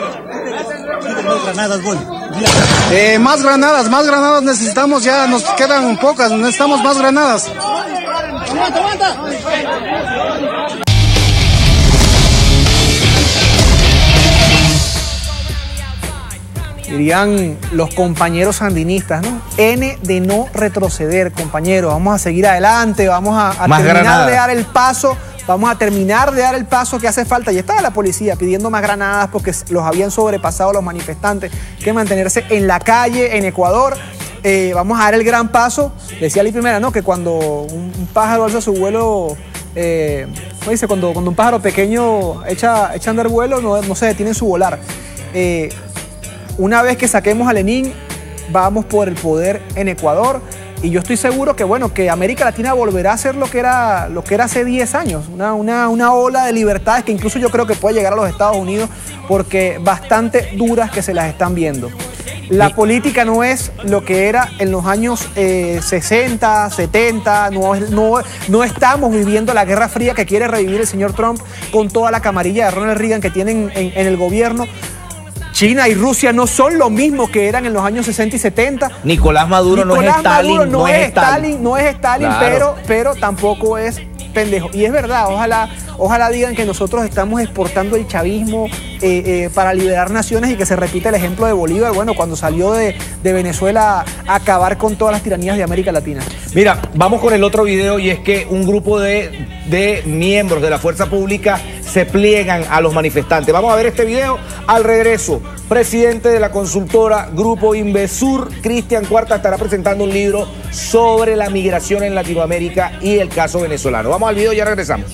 Eh, más granadas, más granadas necesitamos, ya nos quedan pocas, necesitamos más granadas. Aguanta, aguanta. Dirían los compañeros sandinistas, ¿no? N de no retroceder, compañeros. Vamos a seguir adelante, vamos a, a terminar granadas. de dar el paso, vamos a terminar de dar el paso que hace falta. Y estaba la policía pidiendo más granadas porque los habían sobrepasado los manifestantes, que mantenerse en la calle, en Ecuador. Eh, vamos a dar el gran paso. Decía Lee Primera, ¿no? Que cuando un, un pájaro alza su vuelo, eh, ¿cómo dice? Cuando, cuando un pájaro pequeño echa, echa a andar vuelo, no, no se detiene en su volar. Eh, Una vez que saquemos a Lenin, vamos por el poder en Ecuador. Y yo estoy seguro que, bueno, que América Latina volverá a ser lo que era, lo que era hace diez años. Una, una, una ola de libertades que incluso yo creo que puede llegar a los Estados Unidos porque bastante duras que se las están viendo. La política no es lo que era en los años eh, sesenta, setenta, no, no, no estamos viviendo la Guerra Fría que quiere revivir el señor Trump con toda la camarilla de Ronald Reagan que tienen en, en el gobierno. China y Rusia no son lo mismo que eran en los años sesenta y setenta. Nicolás Maduro Nicolás no es Stalin. Maduro no, no es es Stalin, Stalin, no es Stalin, claro. pero, pero tampoco es pendejo. Y es verdad, ojalá, ojalá digan que nosotros estamos exportando el chavismo eh, eh, para liberar naciones y que se repita el ejemplo de Bolívar, bueno, cuando salió de, de Venezuela a acabar con todas las tiranías de América Latina. Mira, vamos con el otro video y es que un grupo de, de miembros de la fuerza pública se pliegan a los manifestantes. Vamos a ver este video al regreso. Presidente de la consultora Grupo Invesur, Cristian Cuarta, estará presentando un libro sobre la migración en Latinoamérica y el caso venezolano. Vamos al video y ya regresamos.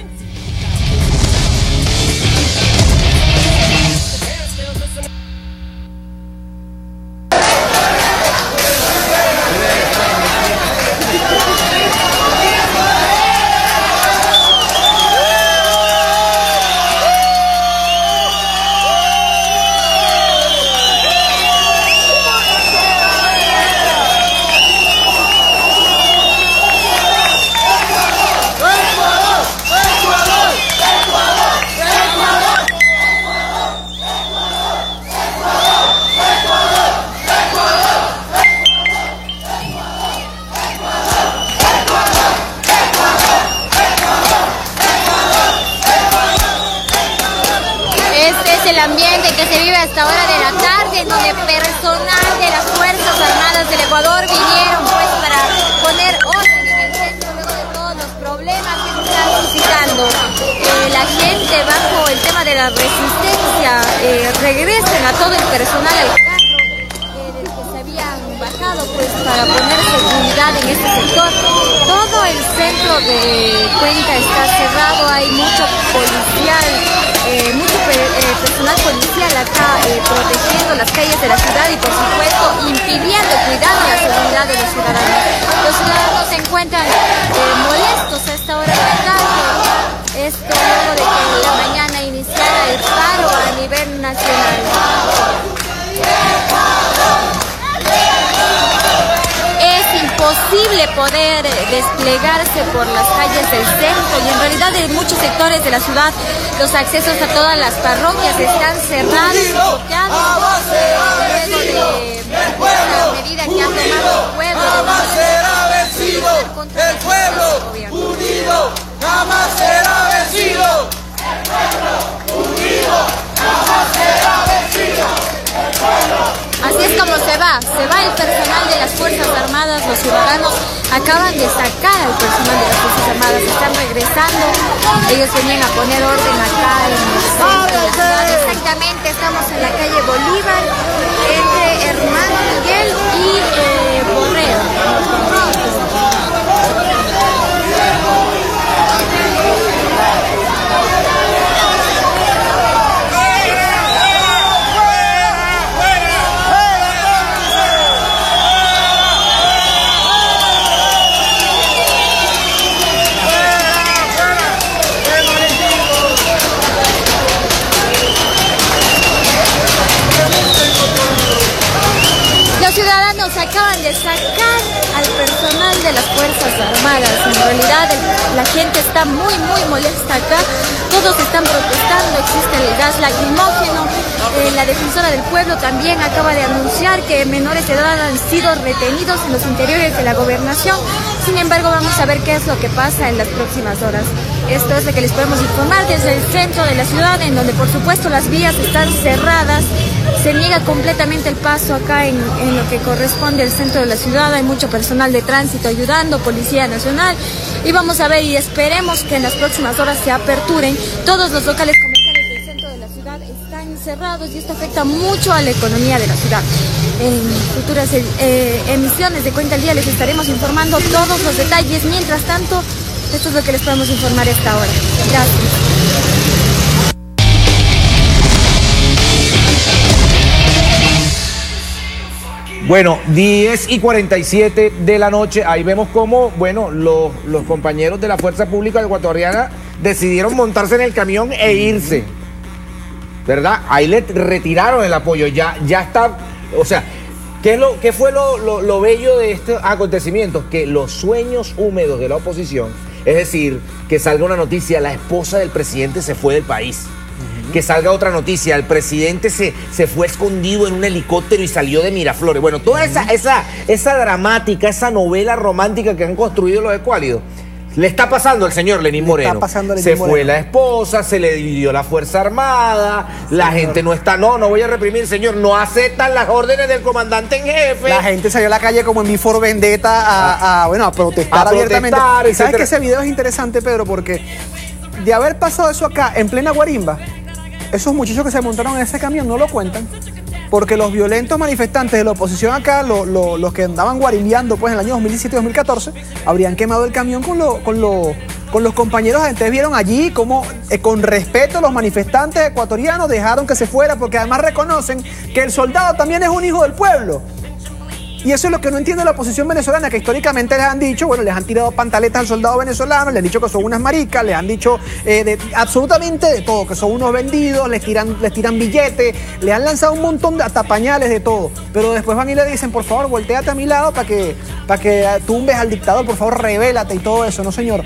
El ambiente que se vive a esta hora de la tarde, en donde personal de las Fuerzas Armadas del Ecuador vinieron pues para poner orden en el centro luego de todos los problemas que se están suscitando. Eh, la gente bajo el tema de la resistencia eh, regresen a todo el personal al carro eh, del que se habían bajado pues para poner seguridad en este sector. Todo el centro de Cuenca está cerrado, hay mucho policial. Eh, mucho eh, personal policial acá eh, protegiendo las calles de la ciudad y por supuesto impidiendo, cuidando la seguridad de los ciudadanos. Los ciudadanos se encuentran eh, molestos a esta hora de la tarde, esto luego de que en la mañana iniciara el paro a nivel nacional. Es imposible poder desplegarse por las calles del centro y en realidad en muchos sectores de la ciudad los accesos a todas las parroquias están cerrados y bloqueados luego de una medida que ha tomado el pueblo. Jamás será vencido, el pueblo unido, jamás será vencido. El pueblo unido, jamás será vencido. El pueblo. Así es como se va, se va el personal de las Fuerzas Armadas, los ciudadanos acaban de sacar al personal de las Fuerzas Armadas, están regresando, ellos venían a poner orden acá en el centro de la ciudad. Exactamente, estamos en la calle Bolívar, entre Hermano Miguel y eh, Borrero. Acaban gente está muy, muy molesta acá. Todos están protestando, existe el gas lacrimógeno. Eh, la defensora del pueblo también acaba de anunciar que menores de edad han sido retenidos en los interiores de la gobernación. Sin embargo, vamos a ver qué es lo que pasa en las próximas horas. Esto es lo que les podemos informar desde el centro de la ciudad, en donde por supuesto las vías están cerradas. Se niega completamente el paso acá en, en lo que corresponde al centro de la ciudad. Hay mucho personal de tránsito ayudando, Policía Nacional. Y vamos a ver y esperemos que en las próximas horas se aperturen todos los locales comerciales del centro de la ciudad. Están cerrados y esto afecta mucho a la economía de la ciudad. En futuras eh, emisiones de Cuenta al Día les estaremos informando todos los detalles. Mientras tanto, esto es lo que les podemos informar a esta hora. Gracias. Bueno, diez y cuarenta y siete de la noche, ahí vemos cómo, bueno, los, los compañeros de la Fuerza Pública Ecuatoriana decidieron montarse en el camión e irse, ¿verdad? Ahí le retiraron el apoyo, ya, ya está, o sea, ¿qué, es lo, qué fue lo, lo, lo bello de estos acontecimientos? Que los sueños húmedos de la oposición, es decir, que salga una noticia, la esposa del presidente se fue del país. Que salga otra noticia, el presidente se, se fue escondido en un helicóptero y salió de Miraflores. Bueno, toda esa, esa, esa dramática, esa novela romántica que han construido los Escuálidos, le está pasando al señor Lenín Moreno. Está pasando a Lenín se Moreno. Fue la esposa, se le dividió la Fuerza Armada, sí, la señor. gente no está, no, no voy a reprimir, señor, no aceptan las órdenes del comandante en jefe. La gente salió a la calle como en Mi For Vendetta a, a, bueno, a protestar, a abiertamente. Protestar, ¿sabes que ese video es interesante, Pedro? Porque de haber pasado eso acá, en plena Guarimba, esos muchachos que se montaron en ese camión no lo cuentan, porque los violentos manifestantes de la oposición acá, lo, lo, los que andaban guarimbeando pues en el año dos mil diecisiete dos mil catorce, habrían quemado el camión con, lo, con, lo, con los compañeros. Entonces vieron allí cómo, eh, con respeto, los manifestantes ecuatorianos dejaron que se fuera, porque además reconocen que el soldado también es un hijo del pueblo. Y eso es lo que no entiende la oposición venezolana, que históricamente les han dicho, bueno, les han tirado pantaletas al soldado venezolano, les han dicho que son unas maricas, les han dicho eh, de, absolutamente de todo, que son unos vendidos, les tiran, les tiran billetes, les han lanzado un montón de hasta pañales de todo. Pero después van y le dicen, por favor, volteate a mi lado para que, para que tumbes al dictador, por favor, rebélate y todo eso. No, señor.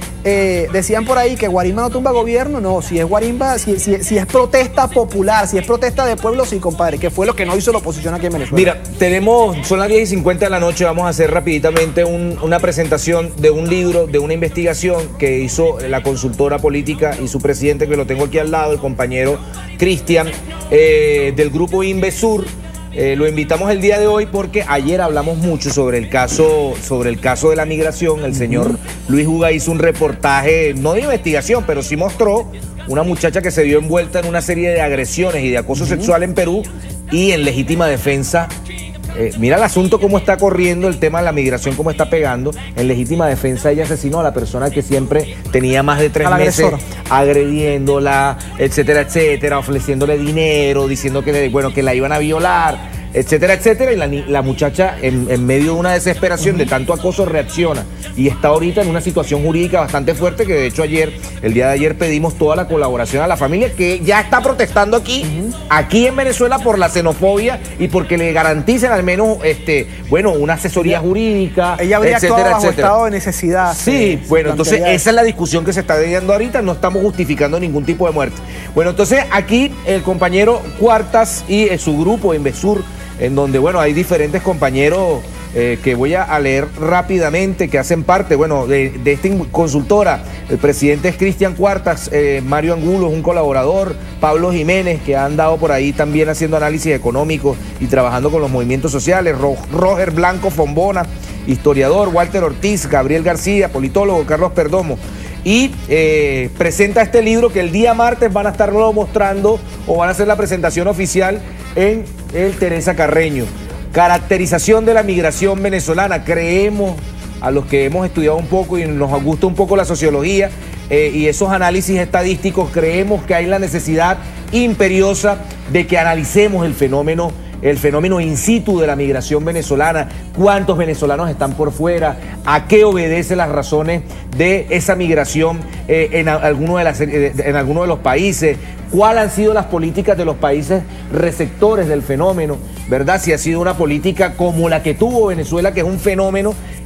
Eh, decían por ahí que Guarimba no tumba gobierno. No, si es Guarimba, si, si, si es protesta popular, si es protesta de pueblo, sí, compadre, que fue lo que no hizo la oposición aquí en Venezuela. Mira, tenemos, son las diez y cincuenta de la noche, vamos a hacer rapiditamente un, una presentación de un libro, de una investigación que hizo la consultora política y su presidente, que lo tengo aquí al lado, el compañero Cristian, eh, del grupo Invesur. Eh, lo invitamos el día de hoy porque ayer hablamos mucho sobre el caso, sobre el caso de la migración. El señor Luis Juga hizo un reportaje, no de investigación, pero sí mostró una muchacha que se vio envuelta en una serie de agresiones y de acoso uh-huh. sexual en Perú, y en legítima defensa. Eh, mira el asunto cómo está corriendo, el tema de la migración, cómo está pegando. En legítima defensa ella asesinó a la persona que siempre tenía más de tres meses agrediéndola, etcétera, etcétera, ofreciéndole dinero, diciendo que, bueno, que la iban a violar, etcétera, etcétera. Y la, la muchacha, en, en medio de una desesperación, uh-huh. de tanto acoso, reacciona y está ahorita en una situación jurídica bastante fuerte, que de hecho ayer, el día de ayer, pedimos toda la colaboración a la familia, que ya está protestando aquí, uh-huh. aquí en Venezuela, por la xenofobia y porque le garanticen al menos, este, bueno, una asesoría jurídica, ella habría etcétera, actuado bajo etcétera. estado de necesidad. Sí, eh, bueno, entonces esa es la discusión que se está dando ahorita, no estamos justificando ningún tipo de muerte. Bueno, entonces aquí el compañero Cuartas y eh, su grupo Invesur, en donde, bueno, hay diferentes compañeros eh, que voy a leer rápidamente, que hacen parte, bueno, de, de esta consultora. El presidente es Cristian Cuartas, eh, Mario Angulo es un colaborador, Pablo Jiménez, que ha andado por ahí también haciendo análisis económicos y trabajando con los movimientos sociales, Ro Roger Blanco Fombona, historiador, Walter Ortiz, Gabriel García, politólogo, Carlos Perdomo. Y eh, presenta este libro que el día martes van a estarlo mostrando, o van a hacer la presentación oficial en el Teresa Carreño. Caracterización de la migración venezolana. Creemos, a los que hemos estudiado un poco y nos gusta un poco la sociología eh, y esos análisis estadísticos, creemos que hay la necesidad imperiosa de que analicemos el fenómeno el fenómeno in situ de la migración venezolana, cuántos venezolanos están por fuera, a qué obedecen las razones de esa migración eh, en, alguno de las, eh, en alguno de los países, cuáles han sido las políticas de los países receptores del fenómeno, ¿verdad? Si ha sido una política como la que tuvo Venezuela, que es un fenómeno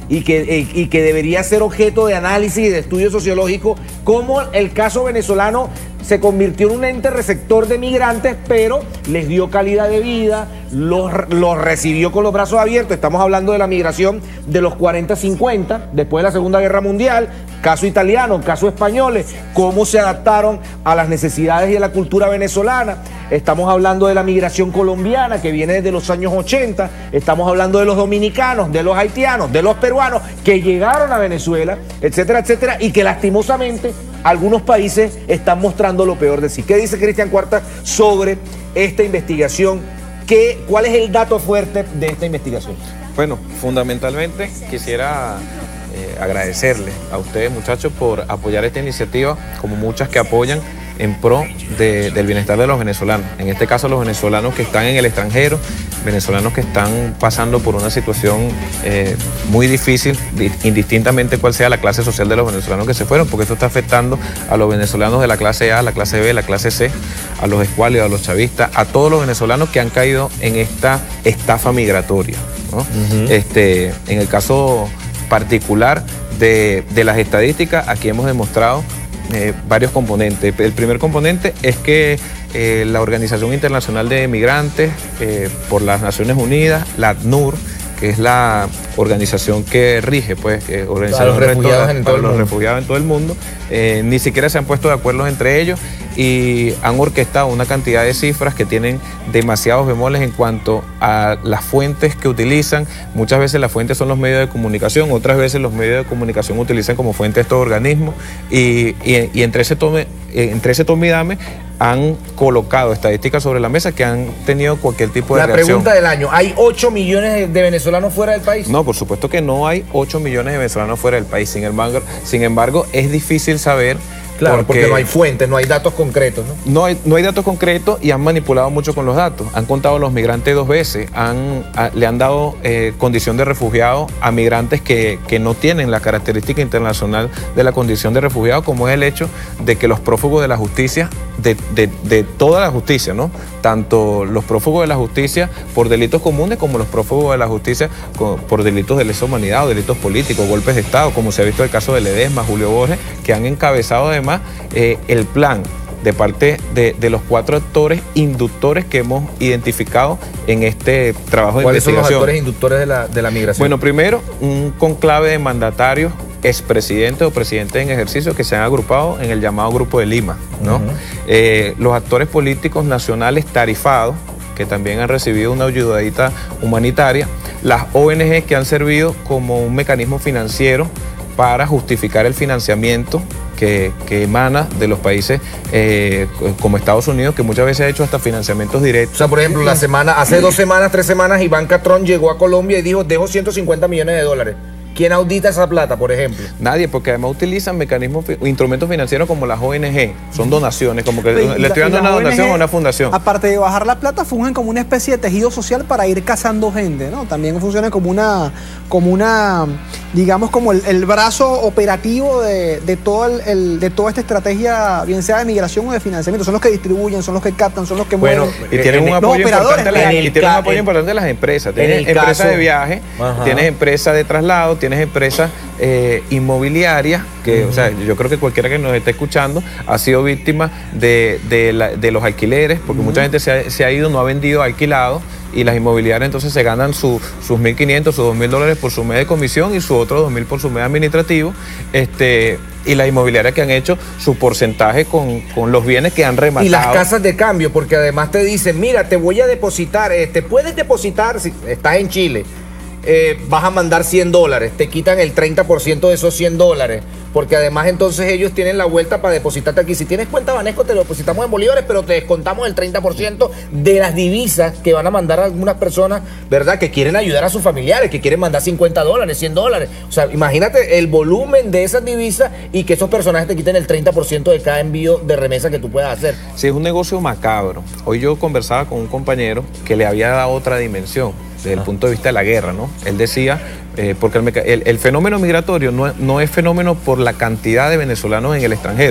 y que, eh, y que debería ser objeto de análisis y de estudio sociológico, cómo el caso venezolano se convirtió en un ente receptor de migrantes, pero les dio calidad de vida, los, los recibió con los brazos abiertos. Estamos hablando de la migración de los cuarenta cincuenta, después de la Segunda Guerra Mundial, caso italiano, caso españoles, cómo se adaptaron a las necesidades y a la cultura venezolana. Estamos hablando de la migración colombiana, que viene desde los años ochenta, estamos hablando de los dominicanos, de los haitianos, de los peruanos, que llegaron a Venezuela, etcétera, etcétera, y que lastimosamente algunos países están mostrando lo peor de sí. ¿Qué dice Cristian Cuarta sobre esta investigación? ¿Qué, ¿Cuál es el dato fuerte de esta investigación? Bueno, fundamentalmente quisiera eh, agradecerles a ustedes, muchachos, por apoyar esta iniciativa, como muchas que apoyan en pro de, del bienestar de los venezolanos. En este caso, los venezolanos que están en el extranjero, venezolanos que están pasando por una situación eh, muy difícil, indistintamente cuál sea la clase social de los venezolanos que se fueron, porque esto está afectando a los venezolanos de la clase A, la clase B, la clase C, a los escuálidos, a los chavistas, a todos los venezolanos que han caído en esta estafa migratoria, ¿no? Uh-huh. este, en el caso particular de, de las estadísticas, aquí hemos demostrado Eh, varios componentes. El primer componente es que eh, la Organización Internacional de Migrantes, eh, por las Naciones Unidas, la ACNUR, que es la organización que rige, pues, que para los refugiados, en todo, para los refugiados en todo el mundo, eh, ni siquiera se han puesto de acuerdo entre ellos y han orquestado una cantidad de cifras que tienen demasiados bemoles en cuanto a las fuentes que utilizan. Muchas veces las fuentes son los medios de comunicación, otras veces los medios de comunicación utilizan como fuente estos organismos y, y, y entre ese tome, entre ese tome y dame han colocado estadísticas sobre la mesa que han tenido cualquier tipo de la reacción. La pregunta del año, ¿hay ocho millones de venezolanos fuera del país? No, por supuesto que no hay ocho millones de venezolanos fuera del país. Sin embargo, sin embargo es difícil saber. Claro, porque, porque no hay fuentes, no hay datos concretos, ¿no? No hay, no hay datos concretos y han manipulado mucho con los datos. Han contado a los migrantes dos veces, han, a, le han dado eh, condición de refugiado a migrantes que, que no tienen la característica internacional de la condición de refugiado, como es el hecho de que los prófugos de la justicia, de, de, de toda la justicia, ¿no? Tanto los prófugos de la justicia por delitos comunes como los prófugos de la justicia por delitos de lesa humanidad o delitos políticos, golpes de Estado, como se ha visto el caso de Ledesma, Julio Borges, que han encabezado además Eh, el plan de parte de, de los cuatro actores inductores que hemos identificado en este trabajo de ¿Cuáles investigación. ¿Cuáles son los actores inductores de la, de la migración? Bueno, primero, un conclave de mandatarios, expresidentes o presidentes en ejercicio que se han agrupado en el llamado Grupo de Lima, ¿no? Uh-huh. eh, los actores políticos nacionales tarifados, que también han recibido una ayudadita humanitaria, las O N G que han servido como un mecanismo financiero para justificar el financiamiento que, que emana de los países eh, como Estados Unidos, que muchas veces ha hecho hasta financiamientos directos. O sea, por ejemplo, la semana, hace dos semanas, tres semanas, Ivanka Trump llegó a Colombia y dijo, dejo ciento cincuenta millones de dólares. ¿Quién audita esa plata, por ejemplo? Nadie, porque además utilizan mecanismos, instrumentos financieros como las O N G. Son donaciones, como que y le estoy dando una donación a una fundación. Aparte de bajar la plata, fungen como una especie de tejido social para ir cazando gente, ¿no? También funciona como una, como una digamos, como el, el brazo operativo de, de, todo el, el, de toda esta estrategia, bien sea de migración o de financiamiento. Son los que distribuyen, son los que captan, son los que bueno, mueven. Y tienen un apoyo importante de las, y tienen un apoyo importante de las empresas. Tienes empresas caso, de viaje, ajá. tienes empresas de traslado, tienes empresas eh, inmobiliarias, que, uh-huh. o sea, yo creo que cualquiera que nos esté escuchando ha sido víctima de, de, la, de los alquileres, porque uh-huh. mucha gente se ha, se ha ido, no ha vendido, ha alquilado, y las inmobiliarias entonces se ganan su, sus mil quinientos, sus dos mil dólares por su mes de comisión y su otro dos mil por su mes administrativo, este, y las inmobiliarias que han hecho su porcentaje con, con los bienes que han rematado. Y las casas de cambio, porque además te dicen, mira, te voy a depositar, este, puedes depositar, si estás en Chile, eh, vas a mandar cien dólares, te quitan el treinta por ciento de esos cien dólares, porque además entonces ellos tienen la vuelta para depositarte aquí. Si tienes cuenta Banesco, te lo depositamos en bolívares, pero te descontamos el treinta por ciento de las divisas que van a mandar a algunas personas, ¿verdad? Que quieren ayudar a sus familiares, que quieren mandar cincuenta dólares, cien dólares. O sea, imagínate el volumen de esas divisas y que esos personajes te quiten el treinta por ciento de cada envío de remesa que tú puedas hacer. Sí, es un negocio macabro. Hoy yo conversaba con un compañero que le había dado otra dimensión desde el punto de vista de la guerra, ¿no? Él decía, eh, porque el, el, el fenómeno migratorio no, no es fenómeno por la cantidad de venezolanos en el extranjero,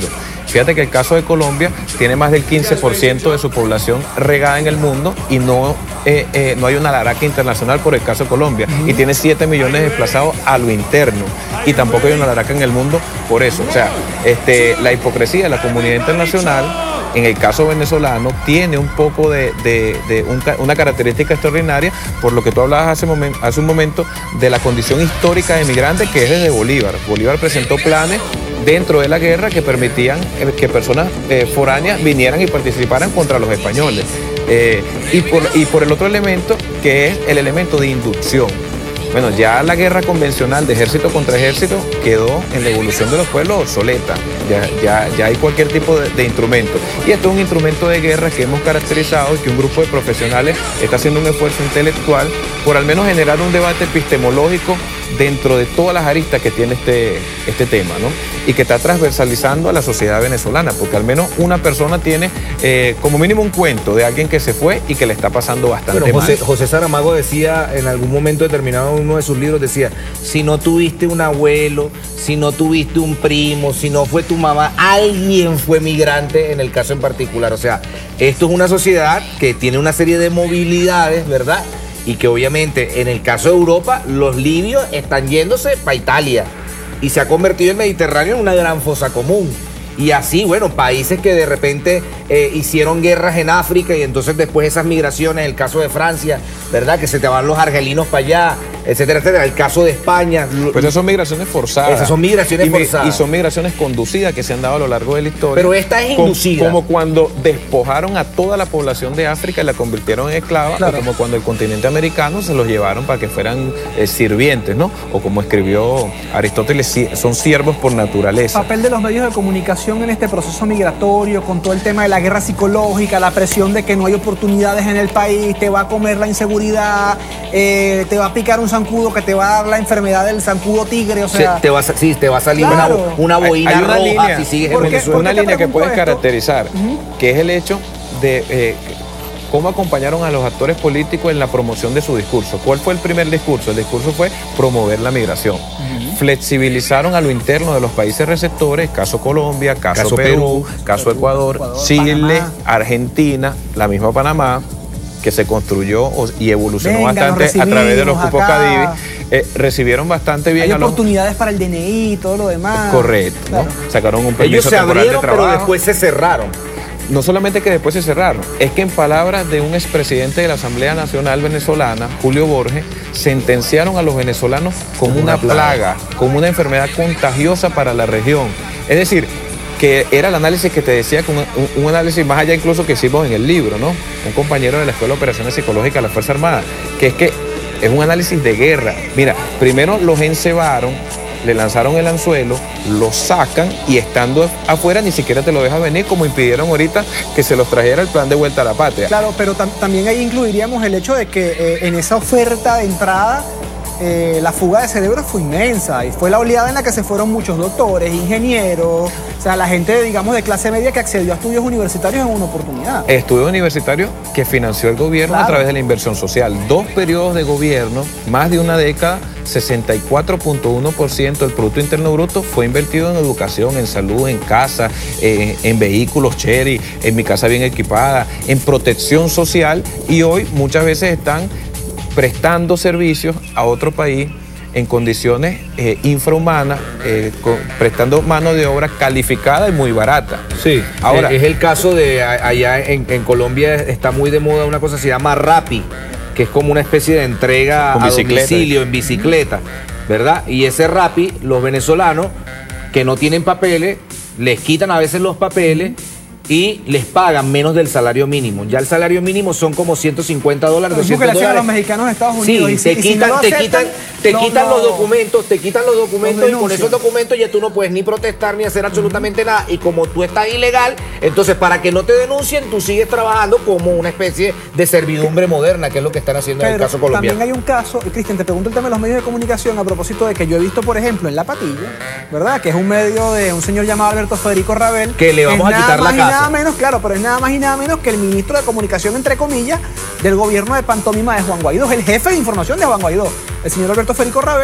Fíjate que el caso de Colombia tiene más del quince por ciento de su población regada en el mundo y no, eh, eh, no hay una laraca internacional por el caso de Colombia. Y tiene siete millones desplazados a lo interno. Y tampoco hay una laraca en el mundo por eso. O sea, este, la hipocresía de la comunidad internacional, en el caso venezolano, tiene un poco de, de, de un, una característica extraordinaria, por lo que tú hablabas hace, moment, hace un momento, de la condición histórica de migrante que es desde Bolívar. Bolívar presentó planes dentro de la guerra que permitían que personas eh, foráneas vinieran y participaran contra los españoles. Eh, y, por, y por el otro elemento, que es el elemento de inducción. Bueno, ya la guerra convencional de ejército contra ejército quedó en la evolución de los pueblos obsoleta. Ya, ya, ya hay cualquier tipo de, de instrumento. Y esto es un instrumento de guerra que hemos caracterizado y que un grupo de profesionales está haciendo un esfuerzo intelectual por al menos generar un debate epistemológico dentro de todas las aristas que tiene este, este tema, ¿no? Y que está transversalizando a la sociedad venezolana, porque al menos una persona tiene eh, como mínimo un cuento de alguien que se fue y que le está pasando bastante bueno, José, mal. José Saramago decía en algún momento determinado en uno de sus libros, decía, si no tuviste un abuelo, si no tuviste un primo, si no fue tu mamá, alguien fue migrante en el caso en particular. O sea, esto es una sociedad que tiene una serie de movilidades, ¿verdad? Y que obviamente en el caso de Europa, los libios están yéndose para Italia y se ha convertido el Mediterráneo en una gran fosa común. Y así, bueno, países que de repente eh, hicieron guerras en África y entonces después esas migraciones, el caso de Francia, ¿verdad? Que se te van los argelinos para allá, etcétera, etcétera. El caso de España. Pues esas son migraciones forzadas. Esas son migraciones y, forzadas. Y son migraciones conducidas que se han dado a lo largo de la historia. Pero esta es inducida. Como, como cuando despojaron a toda la población de África y la convirtieron en esclava, claro. O como cuando el continente americano se los llevaron para que fueran eh, sirvientes, ¿no? O como escribió Aristóteles, son siervos por naturaleza. El papel de los medios de comunicación en este proceso migratorio, con todo el tema de la guerra psicológica, la presión de que no hay oportunidades en el país, te va a comer la inseguridad, eh, te va a picar un zancudo que te va a dar la enfermedad del zancudo tigre, o sea... Sí, te va a, sí, te va a salir claro. una, una boina hay, hay una roja línea, si sigues en Venezuela. Una línea que puedes esto? caracterizar, uh-huh. que es el hecho de... Eh, ¿Cómo acompañaron a los actores políticos en la promoción de su discurso? ¿Cuál fue el primer discurso? El discurso fue promover la migración. Uh-huh. Flexibilizaron a lo interno de los países receptores, caso Colombia, caso, caso Perú, Perú, caso Perú, Ecuador, Ecuador, Chile, Panamá. Argentina, la misma Panamá, que se construyó y evolucionó Venga, bastante a través de los cupos Cadivi. Eh, recibieron bastante bien. Hay a los... oportunidades para el D N I y todo lo demás. Correcto, claro. ¿no? Sacaron un permiso Ellos se temporal abrieron, de trabajo. pero después se cerraron. No solamente que después se cerraron, es que en palabras de un expresidente de la Asamblea Nacional Venezolana, Julio Borges, sentenciaron a los venezolanos como una, una plaga, plaga, como una enfermedad contagiosa para la región. Es decir, que era el análisis que te decía, un, un, un análisis más allá incluso que hicimos en el libro, ¿no? Un compañero de la Escuela de Operaciones Psicológicas de la Fuerza Armada, que es que es un análisis de guerra. Mira, primero los encebaron, le lanzaron el anzuelo, lo sacan y estando afuera ni siquiera te lo deja venir, como impidieron ahorita que se los trajera el plan de vuelta a la patria. Claro, pero tam también ahí incluiríamos el hecho de que eh, en esa oferta de entrada eh, la fuga de cerebros fue inmensa y fue la oleada en la que se fueron muchos doctores, ingenieros, o sea, la gente, digamos, de clase media que accedió a estudios universitarios en una oportunidad. Estudios universitarios que financió el gobierno claro. a través de la inversión social. Dos periodos de gobierno, más de una década, sesenta y cuatro punto uno por ciento del Producto Interno Bruto fue invertido en educación, en salud, en casa, en, en vehículos Chery, en mi casa bien equipada, en protección social, y hoy muchas veces están prestando servicios a otro país en condiciones eh, infrahumanas, eh, con, prestando mano de obra calificada y muy barata. Sí, ahora es el caso de allá en, en Colombia está muy de moda una cosa que se llama Rappi, que es como una especie de entrega a domicilio en bicicleta, ¿verdad? Y ese Rappi, los venezolanos que no tienen papeles, les quitan a veces los papeles y les pagan menos del salario mínimo. Ya el salario mínimo son como ciento cincuenta dólares, doscientos dólares. A los mexicanos de Estados Unidos. Sí, y te si, quitan, y si no te aceptan, quitan, te no, quitan no, los documentos, te quitan los documentos y con esos documentos ya tú no puedes ni protestar ni hacer absolutamente nada. Y como tú estás ilegal, entonces para que no te denuncien, tú sigues trabajando como una especie de servidumbre moderna, que es lo que están haciendo Pero en el caso colombiano. También hay un caso, y Cristian, te pregunto el tema de los medios de comunicación a propósito de que yo he visto, por ejemplo, en La Patilla, ¿verdad? Que es un medio de un señor llamado Alberto Federico Rabel. Que le vamos a quitar la casa. Nada menos, claro, pero es nada más y nada menos que el ministro de Comunicación, entre comillas, del gobierno de pantomima de Juan Guaidó, el jefe de información de Juan Guaidó, el señor Alberto Federico Rabel,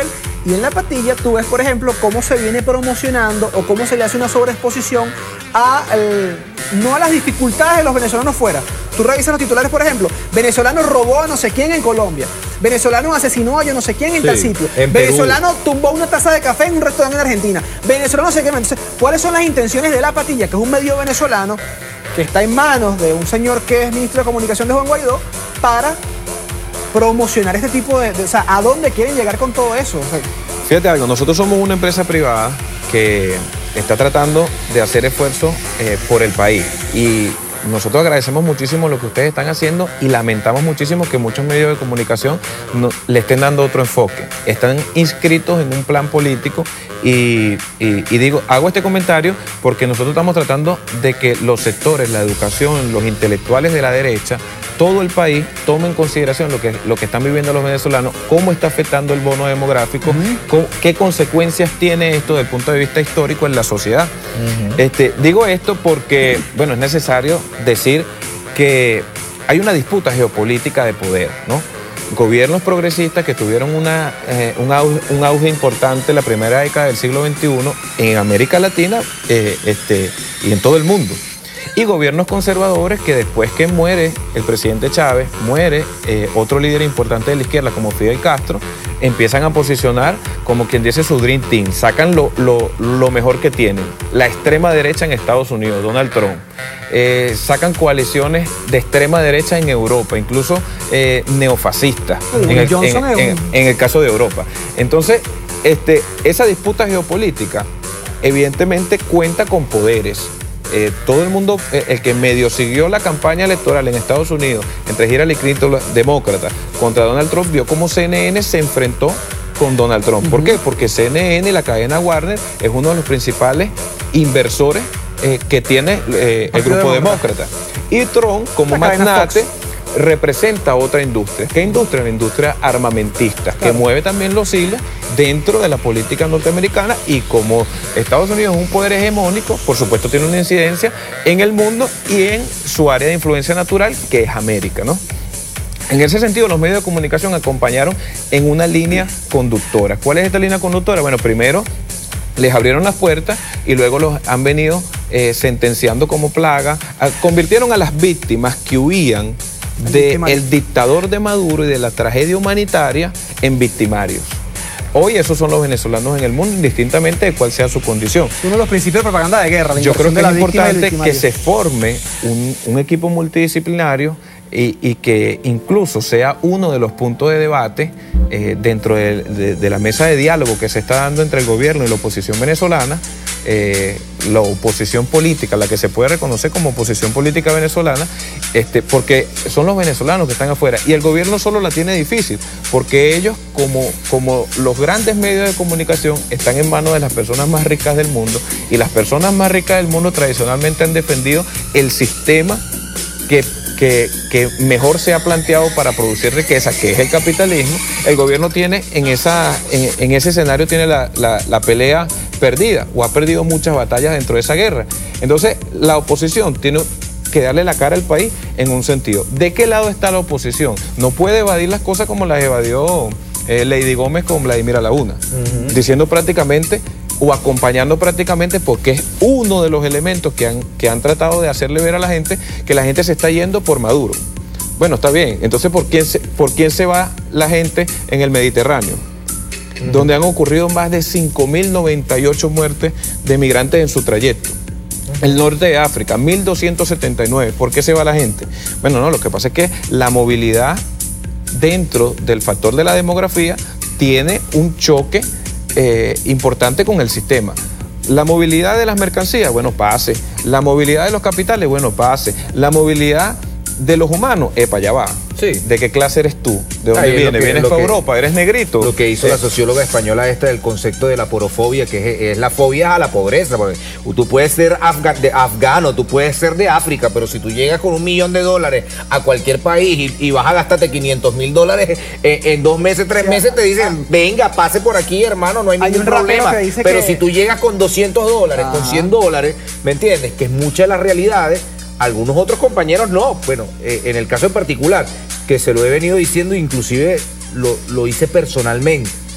Y en la patilla tú ves, por ejemplo, cómo se viene promocionando o cómo se le hace una sobreexposición a, el, no a las dificultades de los venezolanos fuera. Tú revisas los titulares, por ejemplo, venezolano robó a no sé quién en Colombia, venezolano asesinó a yo no sé quién en sí, tal sitio, en venezolano Perú. Tumbó una taza de café en un restaurante en Argentina, venezolano no sé qué. Entonces, ¿cuáles son las intenciones de La Patilla, que es un medio venezolano que está en manos de un señor que es ministro de Comunicación de Juan Guaidó, para promocionar este tipo de, de... O sea, ¿a dónde quieren llegar con todo eso? O sea, fíjate algo, nosotros somos una empresa privada que está tratando de hacer esfuerzos eh, por el país. Y nosotros agradecemos muchísimo lo que ustedes están haciendo y lamentamos muchísimo que muchos medios de comunicación no, le estén dando otro enfoque. Están inscritos en un plan político y, y, y digo, hago este comentario porque nosotros estamos tratando de que los sectores, la educación, los intelectuales de la derecha, todo el país tome en consideración lo que, lo que están viviendo los venezolanos, cómo está afectando el bono demográfico, uh-huh. con, qué consecuencias tiene esto desde el punto de vista histórico en la sociedad. Uh-huh. este, digo esto porque, bueno, es necesario decir que hay una disputa geopolítica de poder, ¿no? Gobiernos progresistas que tuvieron una, eh, un, auge, un auge importante en la primera década del siglo veintiuno en América Latina eh, este, y en todo el mundo. Y gobiernos conservadores que después que muere el presidente Chávez, muere eh, otro líder importante de la izquierda como Fidel Castro, empiezan a posicionar como quien dice su Dream Team, sacan lo, lo, lo mejor que tienen. La extrema derecha en Estados Unidos, Donald Trump, eh, sacan coaliciones de extrema derecha en Europa, incluso eh, neofascistas, en el, en, en, en el caso de Europa. Entonces, este, esa disputa geopolítica evidentemente cuenta con poderes. Eh, todo el mundo, eh, el que medio siguió la campaña electoral en Estados Unidos entre Hillary Clinton, demócrata, contra Donald Trump, vio cómo C N N se enfrentó con Donald Trump. Uh-huh. ¿Por qué? Porque C N N, la cadena Warner, es uno de los principales inversores eh, que tiene eh, el grupo demócrata. Y Trump, como magnate, representa otra industria. ¿Qué industria? La industria armamentista, claro, que mueve también los hilos dentro de la política norteamericana, y como Estados Unidos es un poder hegemónico, por supuesto tiene una incidencia en el mundo y en su área de influencia natural, que es América, ¿no? En ese sentido, los medios de comunicación acompañaron en una línea conductora. ¿Cuál es esta línea conductora? Bueno, primero les abrieron las puertas y luego los han venido eh, sentenciando como plaga. A, convirtieron a las víctimas que huían del dictador de Maduro y de la tragedia humanitaria en victimarios. Hoy esos son los venezolanos en el mundo, indistintamente de cuál sea su condición. Uno de los principios de propaganda de guerra. Yo creo que es importante que se forme un, un equipo multidisciplinario y, y que incluso sea uno de los puntos de debate eh, dentro de, de, de la mesa de diálogo que se está dando entre el gobierno y la oposición venezolana. Eh, la oposición política, la que se puede reconocer como oposición política venezolana, este, porque son los venezolanos que están afuera, y el gobierno solo la tiene difícil, porque ellos, como, como los grandes medios de comunicación, están en manos de las personas más ricas del mundo, y las personas más ricas del mundo tradicionalmente han defendido el sistema que Que, que mejor se ha planteado para producir riqueza, que es el capitalismo. El gobierno tiene en, esa, en, en ese escenario tiene la, la, la pelea perdida, o ha perdido muchas batallas dentro de esa guerra. Entonces la oposición tiene que darle la cara al país en un sentido. ¿De qué lado está la oposición? No puede evadir las cosas como las evadió eh, Lady Gómez con Vladimir Laguna, uh-huh. diciendo prácticamente o acompañando prácticamente, porque es uno de los elementos que han, que han tratado de hacerle ver a la gente que la gente se está yendo por Maduro. Bueno, está bien, entonces ¿por quién se, por quién se va la gente en el Mediterráneo? Uh-huh. Donde han ocurrido más de cinco mil noventa y ocho muertes de migrantes en su trayecto. Uh-huh. El norte de África, mil doscientos setenta y nueve. ¿Por qué se va la gente? Bueno, no, lo que pasa es que la movilidad dentro del factor de la demografía tiene un choque Eh, importante con el sistema. La movilidad de las mercancías, bueno, pase. La movilidad de los capitales, bueno, pase. La movilidad de los humanos, epa, ya va. Sí. ¿De qué clase eres tú? ¿De dónde Ay, vienes? Que, ¿Vienes para Europa? ¿Eres negrito? Lo que hizo eh. la socióloga española esta del concepto de la porofobia, que es, es la fobia a la pobreza. Porque tú puedes ser afga, de, afgano, tú puedes ser de África, pero si tú llegas con un millón de dólares a cualquier país y, y vas a gastarte quinientos mil dólares en, en dos meses, tres meses, te dicen, venga, pase por aquí, hermano, no hay, hay ningún problema. Pero que... si tú llegas con doscientos dólares, con cien dólares, ¿me entiendes? Que es mucha de las realidades. Algunos otros compañeros no. Bueno, eh, en el caso en particular, que se lo he venido diciendo, inclusive lo, lo hice personalmente.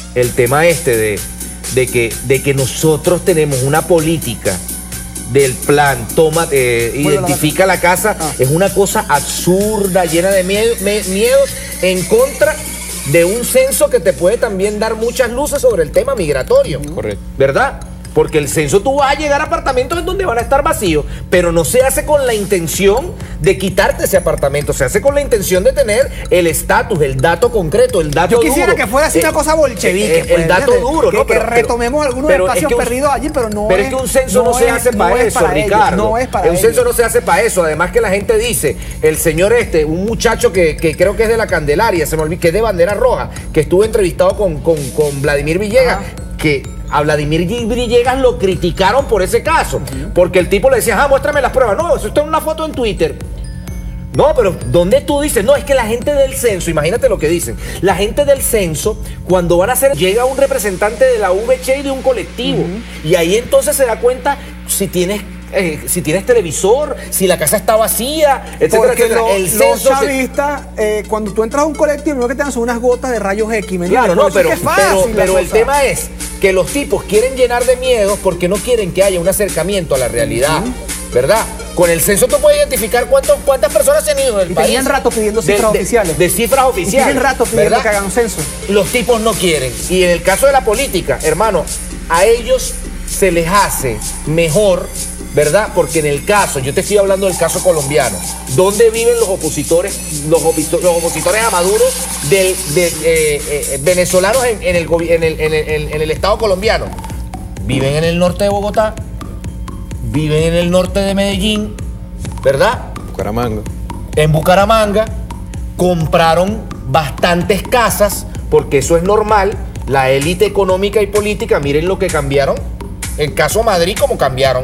el tema este de, de, que, de que nosotros tenemos una política del plan, toma, eh, identifica la casa, ah. es una cosa absurda, llena de miedo, me, miedos en contra de un censo que te puede también dar muchas luces sobre el tema migratorio. Correcto. ¿Verdad? Porque el censo tú vas a llegar a apartamentos en donde van a estar vacíos, pero no se hace con la intención de quitarte ese apartamento, se hace con la intención de tener el estatus, el dato concreto, el dato duro. Yo quisiera duro. que fuera así eh, una cosa bolchevique. Eh, el pues, dato de, duro, que, ¿no? Que pero, retomemos pero, algunos pero espacios es que un, perdidos allí, pero no Pero es, es que un censo no, no se es, hace para no eso, para Ricardo. Ellos, no es para Un ellos. censo no se hace para eso. Además que la gente dice, el señor este, un muchacho que, que creo que es de la Candelaria, se me olvidó, que es de Bandera Roja, que estuvo entrevistado con, con, con Vladimir Villegas, Ajá. que a Vladimir Villegas lo criticaron por ese caso, uh-huh. porque el tipo le decía, ah, muéstrame las pruebas. No, eso está en una foto en Twitter. No, pero ¿dónde tú dices? No, es que la gente del censo, imagínate lo que dicen, la gente del censo, cuando van a hacer, llega un representante de la V H y de un colectivo, uh-huh. y ahí entonces se da cuenta si tienes Eh, si tienes televisor, si la casa está vacía, etcétera, Porque etcétera. Lo, el censo los chavistas, se... eh, cuando tú entras a un colectivo, lo que te dan son unas gotas de rayos X. ¿Me claro, no, pero, es fácil, pero, pero el tema es que los tipos quieren llenar de miedos porque no quieren que haya un acercamiento a la realidad, uh-huh. ¿verdad? Con el censo tú puedes identificar cuántos, cuántas personas se han ido del y país. Tenían rato pidiendo cifras de, oficiales. De, de cifras oficiales. Tienen rato pidiendo ¿verdad? Que hagan un censo. Los tipos no quieren. Y en el caso de la política, hermano, a ellos se les hace mejor, ¿verdad? Porque en el caso, yo te estoy hablando del caso colombiano, ¿dónde viven los opositores, los, los opositores a Maduro del, de, eh, eh, venezolanos en, en, el, en, el, en, el, en el Estado colombiano? Viven en el norte de Bogotá, viven en el norte de Medellín, ¿verdad? Bucaramanga. En Bucaramanga compraron bastantes casas, porque eso es normal. La élite económica y política, miren lo que cambiaron. En caso Madrid, como cambiaron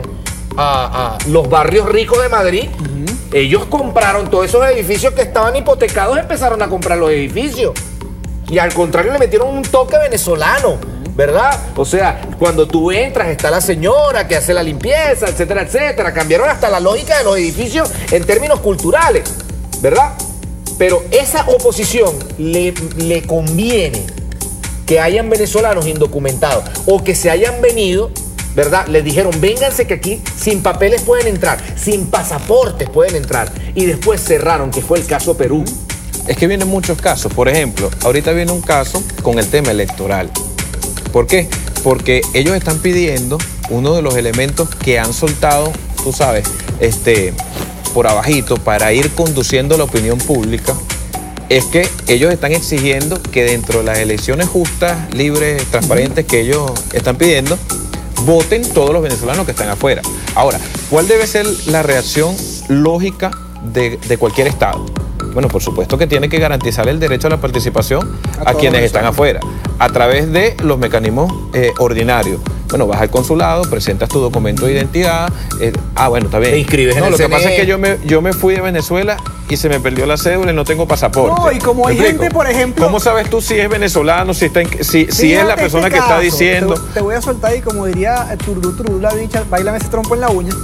a, a los barrios ricos de Madrid, uh-huh. ellos compraron todos esos edificios que estaban hipotecados, empezaron a comprar los edificios. Y al contrario, le metieron un toque venezolano, ¿verdad? O sea, cuando tú entras, está la señora que hace la limpieza, etcétera, etcétera. Cambiaron hasta la lógica de los edificios en términos culturales, ¿verdad? Pero esa oposición le, le conviene que hayan venezolanos indocumentados o que se hayan venido, ¿verdad? Les dijeron, vénganse que aquí sin papeles pueden entrar, sin pasaportes pueden entrar. Y después cerraron, que fue el caso Perú. Es que vienen muchos casos. Por ejemplo, ahorita viene un caso con el tema electoral. ¿Por qué? Porque ellos están pidiendo uno de los elementos que han soltado, tú sabes, este, por abajito, para ir conduciendo la opinión pública, es que ellos están exigiendo que dentro de las elecciones justas, libres, transparentes que ellos están pidiendo, voten todos los venezolanos que están afuera. Ahora, ¿cuál debe ser la reacción lógica de, de cualquier Estado? Bueno, por supuesto que tiene que garantizar el derecho a la participación a, a quienes están afuera, a través de los mecanismos eh, ordinarios. Bueno, vas al consulado, presentas tu documento de identidad. Eh, ah, bueno, está bien. Te inscribes no, en el lo C N E. que pasa es que yo me, yo me fui de Venezuela y se me perdió la cédula y no tengo pasaporte. No, y como hay gente, por ejemplo... ¿Cómo sabes tú si es venezolano, si, está en, si, si es la persona este que caso, está diciendo? Te, te voy a soltar ahí, como diría Tururú, Tururú, la bicha, bailame ese trompo en la uña.